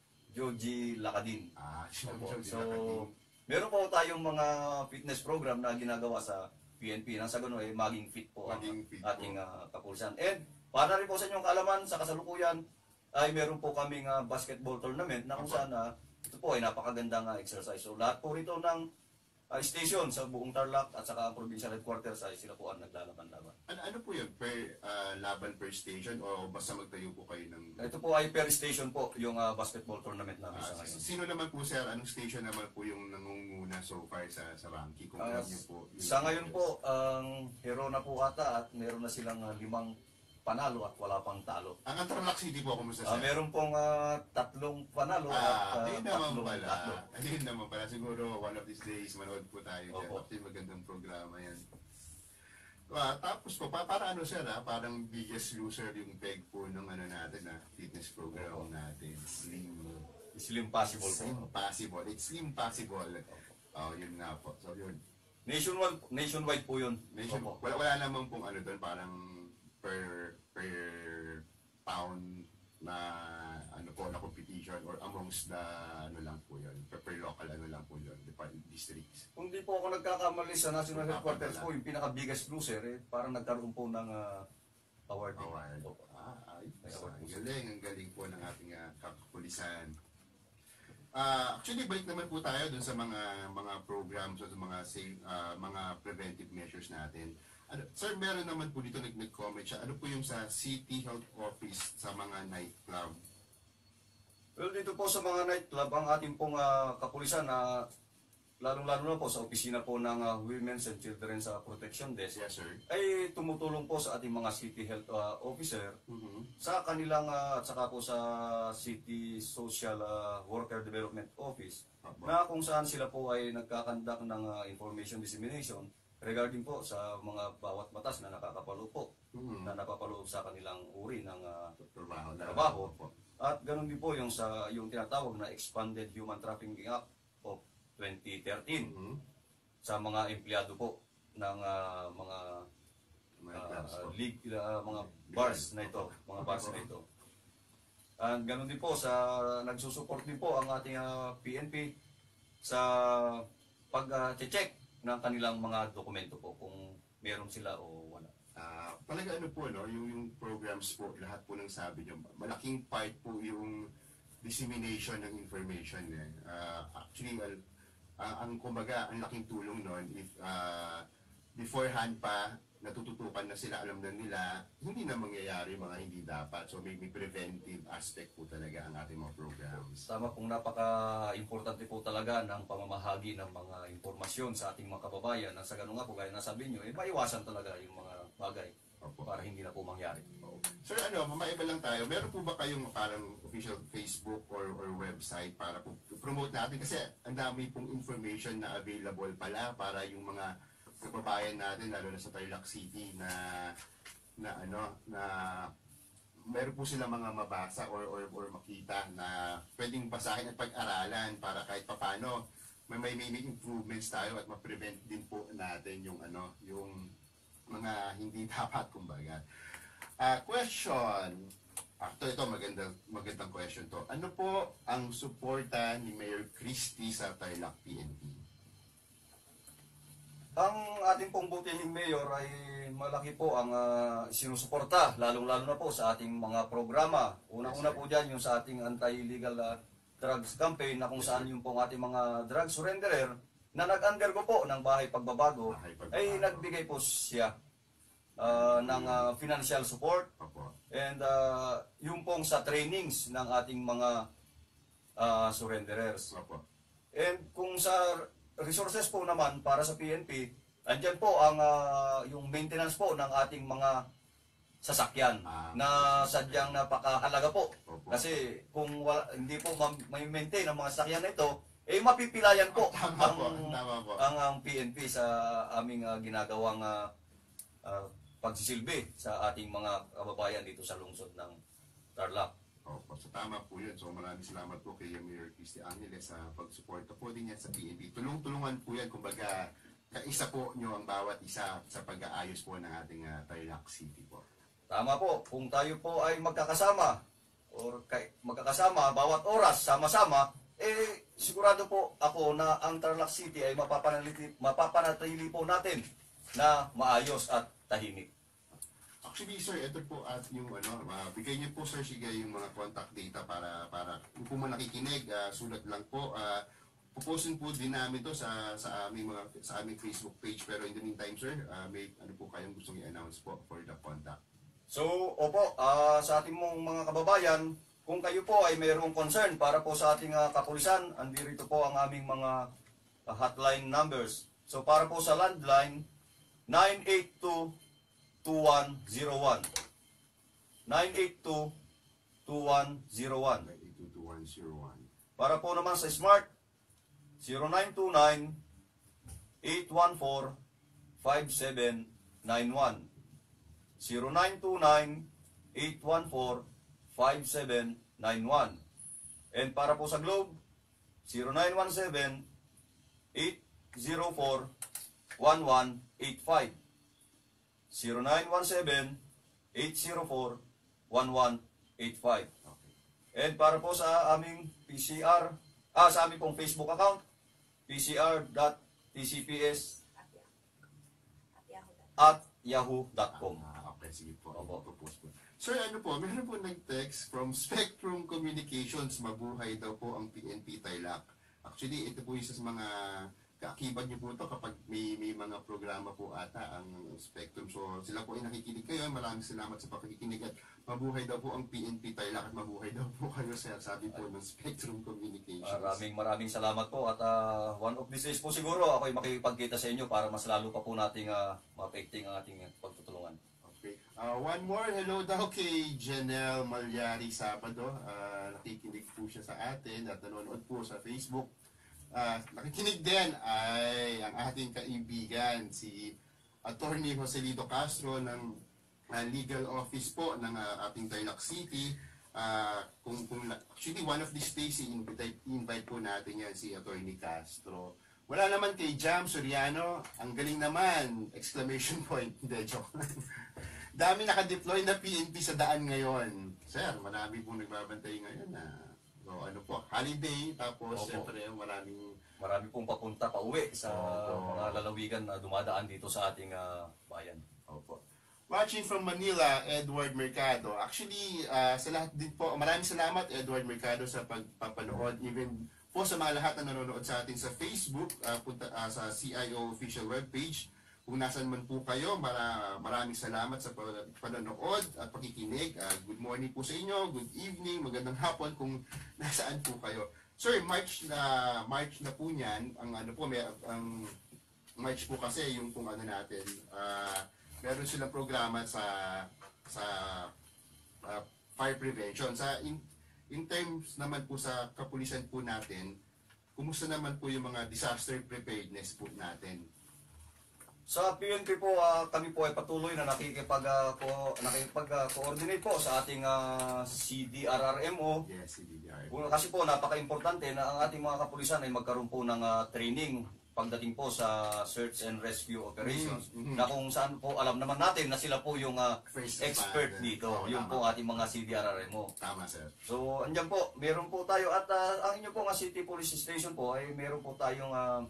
Joji Lacadin. Ah, siya Opo, po. so, meron po tayong mga fitness program na ginagawa sa P N P. Nang sa ganun ay maging fit po ang Maging fit ating po. uh, kapulisan. And para rin po sa inyong kaalaman, sa kasalukuyan, ay meron po kaming uh, basketball tournament na kung Opo. saan uh, ito po ay napakagandang uh, exercise. So lahat po rito ng uh, station sa buong Tarlac at saka ang provincial headquarters ay sila po ang naglalaban-laban. Ano, ano po yun? Per ah, laban per station o basta magtayo po kayo ng... Ito po ay per station po yung uh, basketball tournament namin Ah, sa ngayon. sino naman po sir? Anong station naman po yung nangunguna so far sa sa ranking? Kung Ah, alam niyo po. yung- sa ngayon po, ang hero na po ata at meron na silang uh, limang panalo at wala pang talo. Ang Tarlac City po, kumusta Ah, sir? meron pong ah, tatlong panalo at Ah, ah, ayun naman tatlong pala. tatlo. Ayun naman pala. Siguro one of these days manood po tayo dyan. Opo. Actually magandang programa yan. Ah, tapos po, pa, para ano sir ha? Parang biggest loser yung peg po ng ano natin ha? Fitness program Opo. natin. Slim. Slim possible Slim po. possible. It's slim possible. Oh, yun na po. So yun. Nationwide, nationwide po yun. Medyo, Opo. wala, wala naman pong ano doon, parang per per town na ano po na competition or amongst the ano lang po yun, per, per local ano lang po yun, department districts. Kung di po ako nagkakamali sa national Dapat headquarters wala. po, yung pinaka-biggest loser, eh, parang nagkaroon po ng ah, award. din. Award. Opo. Ah, May So, award po ang sila. galing, ang galing po ng ating uh, kapulisan. Ah, actually, balik naman po tayo dun sa mga mga programs o sa mga safe, ah, mga preventive measures natin. Ano, sir, meron naman po dito nag- nag-comment siya. Ano po yung sa City Health Office sa mga nightclub? Well, dito po sa mga nightclub, ang ating pong ah, kapulisan na lalong-lalo na po sa opisina po ng ah, Women's and Children's ah, Protection Desk Yes, sir. ay tumutulong po sa ating mga city health ah, officer Mhm. sa kanilang ah, at saka po sa City Social ah, Worker Development Office Opo. na kung saan sila po ay nagkakandak ng ah, information dissemination regarding po sa mga bawat batas na nakakapalo po Mhm. na napapaloob sa kanilang uri ng ah, Trabaho. na- trabaho. Opo. At ganun din po yung sa yung tinatawag na Expanded Human Trafficking Act of twenty thirteen Mhm. sa mga empleyado po ng ah, mga Mga ah, clubs po. league, ah, mga bars na ito, mga bars na ito. And ganun din po sa nagsusupport din po ang ating ah, P N P sa pag-check ng kanilang mga dokumento po kung meron sila o wala. Ah, talaga ano po, no, yung, yung programs po, lahat po ng sabi nyo, malaking part po yung dissemination ng information. Eh. Ah, actually, well, ah, ang kumbaga, ang laking tulong nun, if ah, beforehand pa, natututukan na sila, alam na nila, hindi na mangyayari mga hindi dapat. So may, may preventive aspect po talaga ang ating mga programs. Tama pong napaka-importante po talaga ng pamamahagi ng mga impormasyon sa ating mga kababayan na sa ganun nga po, gaya na sabi nyo, eh, maiwasan talaga yung mga bagay Opo. para hindi na po mangyari. Sir, ano, mamaiba lang tayo. Meron po ba kayong parang official Facebook or, or website para po promote natin? Kasi ang dami pong information na available pala para yung mga kababayan natin, lalo na sa Tarlac City, na na ano, na meron po sila mga mabasa or, or, or makita na pwedeng basahin at pag-aralan para kahit papano may, may, may improvements tayo at ma-prevent din po natin yung ano, yung mga hindi dapat, kumbaga. Ah, question. Ah, ito, ito magandang, magandang question to. Ano po ang suporta ni Mayor Christie sa Tarlac P N P? Ang ating pong butihing mayor ay malaki po ang uh, sinusuporta, lalong-lalo na po sa ating mga programa. Unang-una po dyan yung sa ating anti-illegal uh, drugs campaign na kung saan yung pong ating mga drug surrenderer na nag-undergo po ng bahay pagbabago, Bahay pagbabago. ay nagbigay po siya uh, ng uh, financial support Opo. and uh, yung pong sa trainings ng ating mga uh, surrenderers. Opo. And kung sa resources po naman para sa P N P, andyan po ang uh, yung maintenance po ng ating mga sasakyan Ah, na sadyang napakahalaga po. Opo. Kasi kung wala, hindi po ma- may maintain ang mga sasakyan na ito, eh mapipilayan po Tama ang, po, tama po. ang, ang P N P sa aming uh, ginagawang uh, uh, pagsisilbi sa ating mga kababayan dito sa lungsod ng Tarlac. Opo, so tama po yun. So maraming salamat po kay Mayor Christie Angeles sa pagsuporta po din yan sa P N P. Tulong-tulungan po yan, kumbaga, kaisa po nyo ang bawat isa sa pag-aayos po ng ating uh, Tarlac City po. Tama po, kung tayo po ay magkakasama or kay, magkakasama bawat oras sama-sama, eh sigurado po ako na ang Tarlac City ay mapapanatili, mapapanatili po natin na maayos at tahimik. Actually, sir, ito po at yung ano, uh, bigay niyo po, sir, sige yung mga contact data para, para kung po man nakikinig, uh, sulat lang po. Uh, puposin po din namin to sa sa aming mga sa aming Facebook page, pero in the meantime, sir, uh, may ano po kayong gustong i-announce po for the contact. So, opo, ah, sa ating mong mga kababayan, kung kayo po ay mayroong concern para po sa ating ah, kapulisan, andirito po ang aming mga ah, hotline numbers. So, para po sa landline, nine eight two, two one zero one. nine eight two, two one zero one. eight two two one zero one. Para po naman sa Smart, zero nine two nine, eight one four, five seven nine one. zero nine two nine, eight one four, five seven nine one. And para po sa Globe, zero nine one seven, eight zero four, one one eight five. zero nine one seven, eight zero four, one one eight five. Okay. And para po sa aming P C R, ah, sa aming pong Facebook account, p c r dot t c p s at yahoo dot com. Ah, okay, sige po. Opo. Propose po. Sir, ano po, meron po nag-text from Spectrum Communications, mabuhay daw po ang P N P Tarlac. Actually, ito po isa sa mga kaakibat niyo po ito kapag may, may mga programa po ata ang Spectrum. So, sila po ay nakikinig kayo. Maraming salamat sa pakikinig at mabuhay daw po ang P N P Tarlac at mabuhay daw po kayo, sir, sabi po ng Spectrum Communications. Maraming maraming salamat po at uh, one of these days po siguro ako ay makikipagkita sa inyo para mas lalo pa po nating uh, ma-affecting ang ating pagtutulungan. Okay. Uh, one more, hello daw kay Janelle Malyari Sabado. Uh, nakikinig po siya sa atin at nanonood po sa Facebook. Uh, nakikinig din ay ang ating kaibigan, si Attorney Joselito Castro ng uh, Legal Office po ng uh, ating Tarlac City. Uh, kung, kung, actually, one of these days, i-invite, invite po natin yan si Attorney Castro. Wala naman kay Jam Soriano, ang galing naman! Exclamation point. Hindi, joke. Dami nakadeploy na P N P sa daan ngayon. Sir, marami pong nagbabantay ngayon na so, ano po, holiday, tapos siyempre maraming... Marami pong papunta pa uwi sa Opo. mga lalawigan na dumadaan dito sa ating uh, bayan. Opo. Watching from Manila, Edward Mercado. Actually, uh, sa lahat din po, maraming salamat Edward Mercado sa pagpapanood. Even po sa mga lahat na nanonood sa atin sa Facebook, uh, punta, uh, sa C I O official webpage. Kung nasan man po kayo, mara, maraming salamat sa panonood at pakikinig. Uh, good morning po sa inyo, good evening, magandang hapon kung nasaan po kayo. Sir, March na March na po niyan, ang ano po, may, ang March po kasi yung kung ano natin, uh, meron silang programa sa sa uh, fire prevention. Sa in, in terms naman po sa kapulisan po natin, kumusta naman po yung mga disaster preparedness po natin? Sa P N P po, uh, kami po ay patuloy na nakikipag, uh, ko, nakikipag-coordinate po sa ating uh, C D R R M O. Yes, C D R R M O. Kasi po, napaka-importante na ang ating mga kapulisan ay magkaroon po ng uh, training pagdating po sa search and rescue operations. Mm-hmm. Na kung saan po, alam naman natin na sila po yung uh, expert dito. Oh, yung po ating mga C D R R M O. Tama, sir. So, andyan po, meron po tayo. At uh, ang inyo po nga City Police Station po ay meron po tayong uh,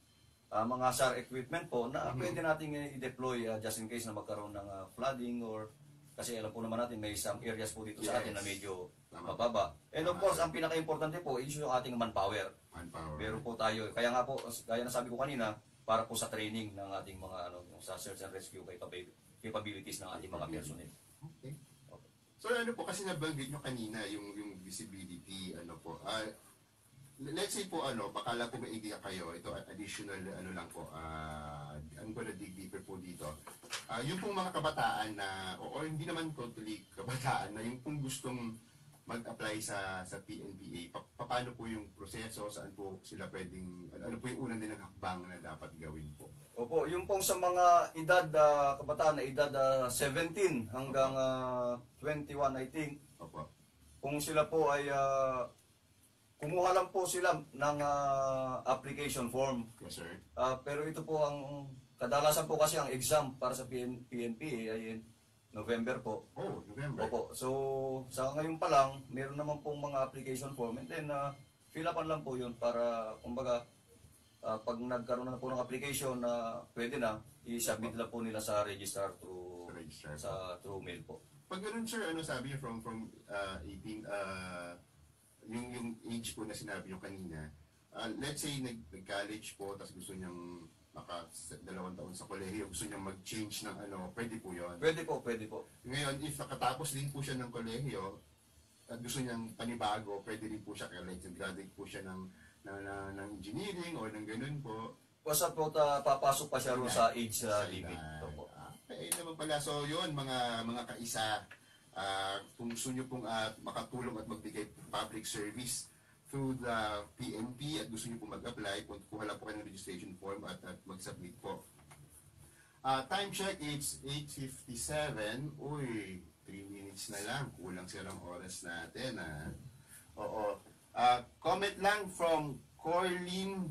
Uh, mga S A R equipment po na mm-hmm. pwede natin i-deploy uh, just in case na magkaroon ng uh, flooding or kasi alam po naman natin may some areas po dito yes. sa atin na medyo Tama. mababa. And of Tama. course, ang pinaka-importante po is yung ating manpower. Manpower. Meron po tayo. Kaya nga po, kaya nasabi ko kanina, para po sa training ng ating mga ano, sa search and rescue capabilities ng ating mga personnel. Okay. Okay. So ano po, kasi nabanggit nyo kanina yung, yung visibility, ano po, uh, let's say po ano, bakala po may idea kayo, ito additional ano lang po, uh, I'm gonna dig deeper po dito. Uh, yung pong mga kabataan na, o, o hindi naman totally kabataan, na yung pong gustong mag-apply sa sa P N P A, pa, paano po yung proseso, saan po sila pwedeng, ano po yung unang din ng hakbang na dapat gawin po? Opo, yung pong sa mga edad, uh, kabataan na edad uh, seventeen hanggang uh, twenty-one I think, Opo. Kung sila po ay uh, kumuha lang po sila ng uh, application form. Yes, sir. Uh, pero ito po ang, kadalasan po kasi ang exam para sa P N P A ay November po. Oh, November. Opo. So, sa ngayon pa lang, meron naman pong mga application form. And then, uh, fill upan lang po yun para, kumbaga, uh, pag nagkaroon na po ng application na uh, pwede na, i-submit lang po nila sa registrar through, sa, registrar sa through mail po. Pag ganun, sir, ano sabi niyo from, from uh, eighteen, uh, yung yung age po na sinabi nyo kanina, uh, let's say nag, nag-college po, tapos gusto niyang maka dalawang taon sa kolehiyo, gusto niyang mag-change ng ano, pwede po yun? Pwede po, pwede po. Ngayon, if nakatapos din po siya ng kolehiyo, at gusto niyang panibago, pwede din po siya, kaya like, graduate po siya ng, ng, ng, ng engineering or ng ganun po. Basta po, ta, papasok pa siya rin sa age uh, limit. Opo. Ah, okay, naman pala. So yun, mga, mga kaisa, Uh, kung gusto nyo pong uh, makatulong at magbigay public service through the P N P at gusto nyo pong mag-apply, kuha lang po kayo ng registration form at, at mag-submit po. Uh, time check, it's eight fifty-seven. Uy, three minutes na lang. Kulang silang oras natin. Ah. Oo. Uh, comment lang from Corlene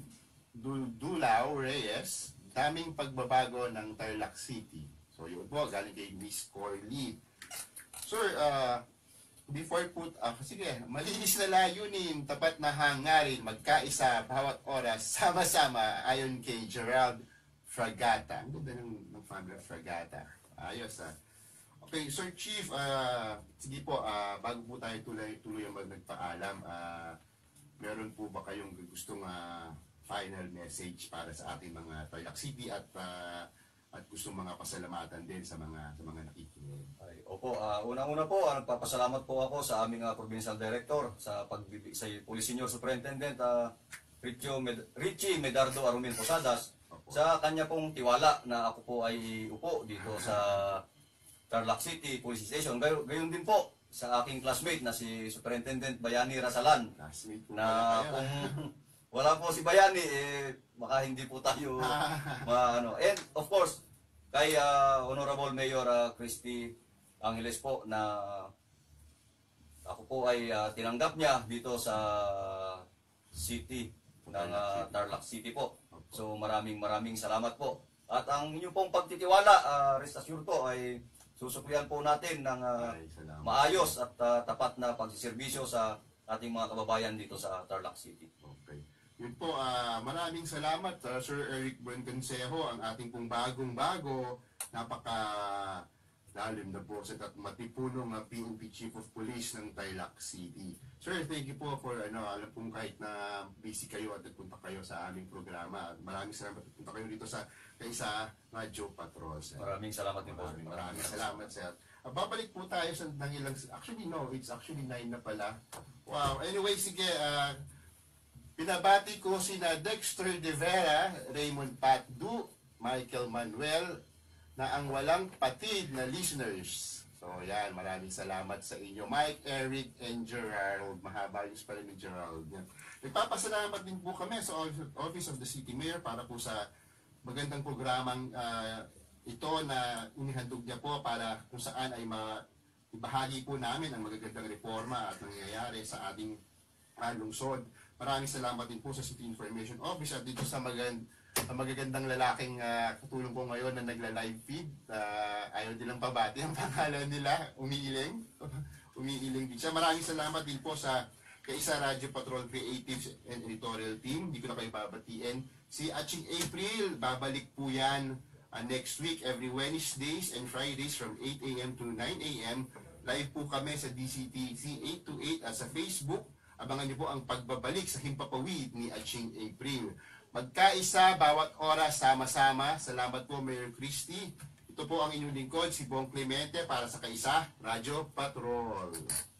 Dulao Reyes. Daming pagbabago ng Tarlac City. So yun po, galing kay Miss Corlene. Sir, uh, before put, uh, sige, malinis na layunin, tapat na hangarin, magkaisa, bawat oras, sama-sama, ayon kay Gerald Fragata. Ang ganda ng, ng family of Fragata. Ayos, ah. Okay, Sir Chief, ah, sige po, ah, bago po tayo tuloy, tuloy ang nagpaalam, ah, meron po ba kayong gustong ah, final message para sa ating mga Tarlac City at ah, at gustong mga pasalamatan din sa mga sa mga nakikinig? Ay, opo, ah, unang-una po, ah, nagpapasalamat po ako sa aming uh, Provincial Director, sa pagbibig sa Police Senior Superintendent uh, Richie, Med Richie Medardo Arumin Posadas, Opo. sa kanya pong tiwala na ako po ay upo dito sa Tarlac City Police Station. Gayon, gayon din po sa aking classmate na si Superintendent Bayani Rasalan, Classmate po na pala kayo. kung wala po si Bayani, eh, baka hindi po tayo maano. And of course, kay uh, Honorable Mayor uh, Christy Angeles po, na ako po ay uh, tinanggap niya dito sa city ng uh, Tarlac City po. So maraming maraming salamat po. At ang inyong pong pagtitiwala, uh, rest assured po, ay susuklian po natin ng uh, Ay, salamat. maayos at uh, tapat na pagsiservisyo sa ating mga kababayan dito sa Tarlac City. Okay. Yun po, ah, maraming salamat ah, Sir Eric Buenconsejo, ang ating pong bagong-bago, napaka lalim na po at matipunong uh, P U P Chief of Police ng Tarlac City. Sir, thank you po for ano, alam pong kahit na busy kayo at nagpunta kayo sa aming programa. Maraming salamat at punta kayo dito sa KAISA Radyo Patrol. Sir. Maraming salamat din po. Maraming, maraming salamat, sir. Uh, babalik po tayo sa ng ilang, actually no, it's actually nine na pala. Wow, anyway, sige, uh, pinabati ko sina Dexter De Vera, Raymond Patdu, Michael Manuel, na ang walang patid na listeners. So yan, maraming salamat sa inyo. Mike, Eric, and Gerald. Mahaba yung spelling ni Gerald. Yan. Nagpapasalamat din po kami sa Office of the City Mayor para po sa magandang programang uh, ito na inihandog niya po para kung saan ay ma ibahagi po namin ang magagandang reforma at nangyayari sa ating uh, lungsod. Maraming salamat din po sa City Information Office at dito sa magand ang magagandang lalaking uh, katulong po ngayon na nagla-live feed. Uh, ayaw nilang pabati ang pangalan nila. Umiiling. Umiiling din siya. Maraming salamat din po sa KAISA Radyo Patrol Creatives and Editorial Team. Hindi ko na kayo babatiin. Si Aching April, babalik po yan uh, next week every Wednesdays and Fridays from eight A M to nine A M Live po kami sa D C T C eight to eight at sa Facebook. Abangan niyo po ang pagbabalik sa Himpapawid ni Aching April. Magkaisa, bawat oras, sama-sama. Salamat po, Mayor Christy. Ito po ang inyong lingkod, si Bong Clemente, para sa KAISA Radyo Patrol.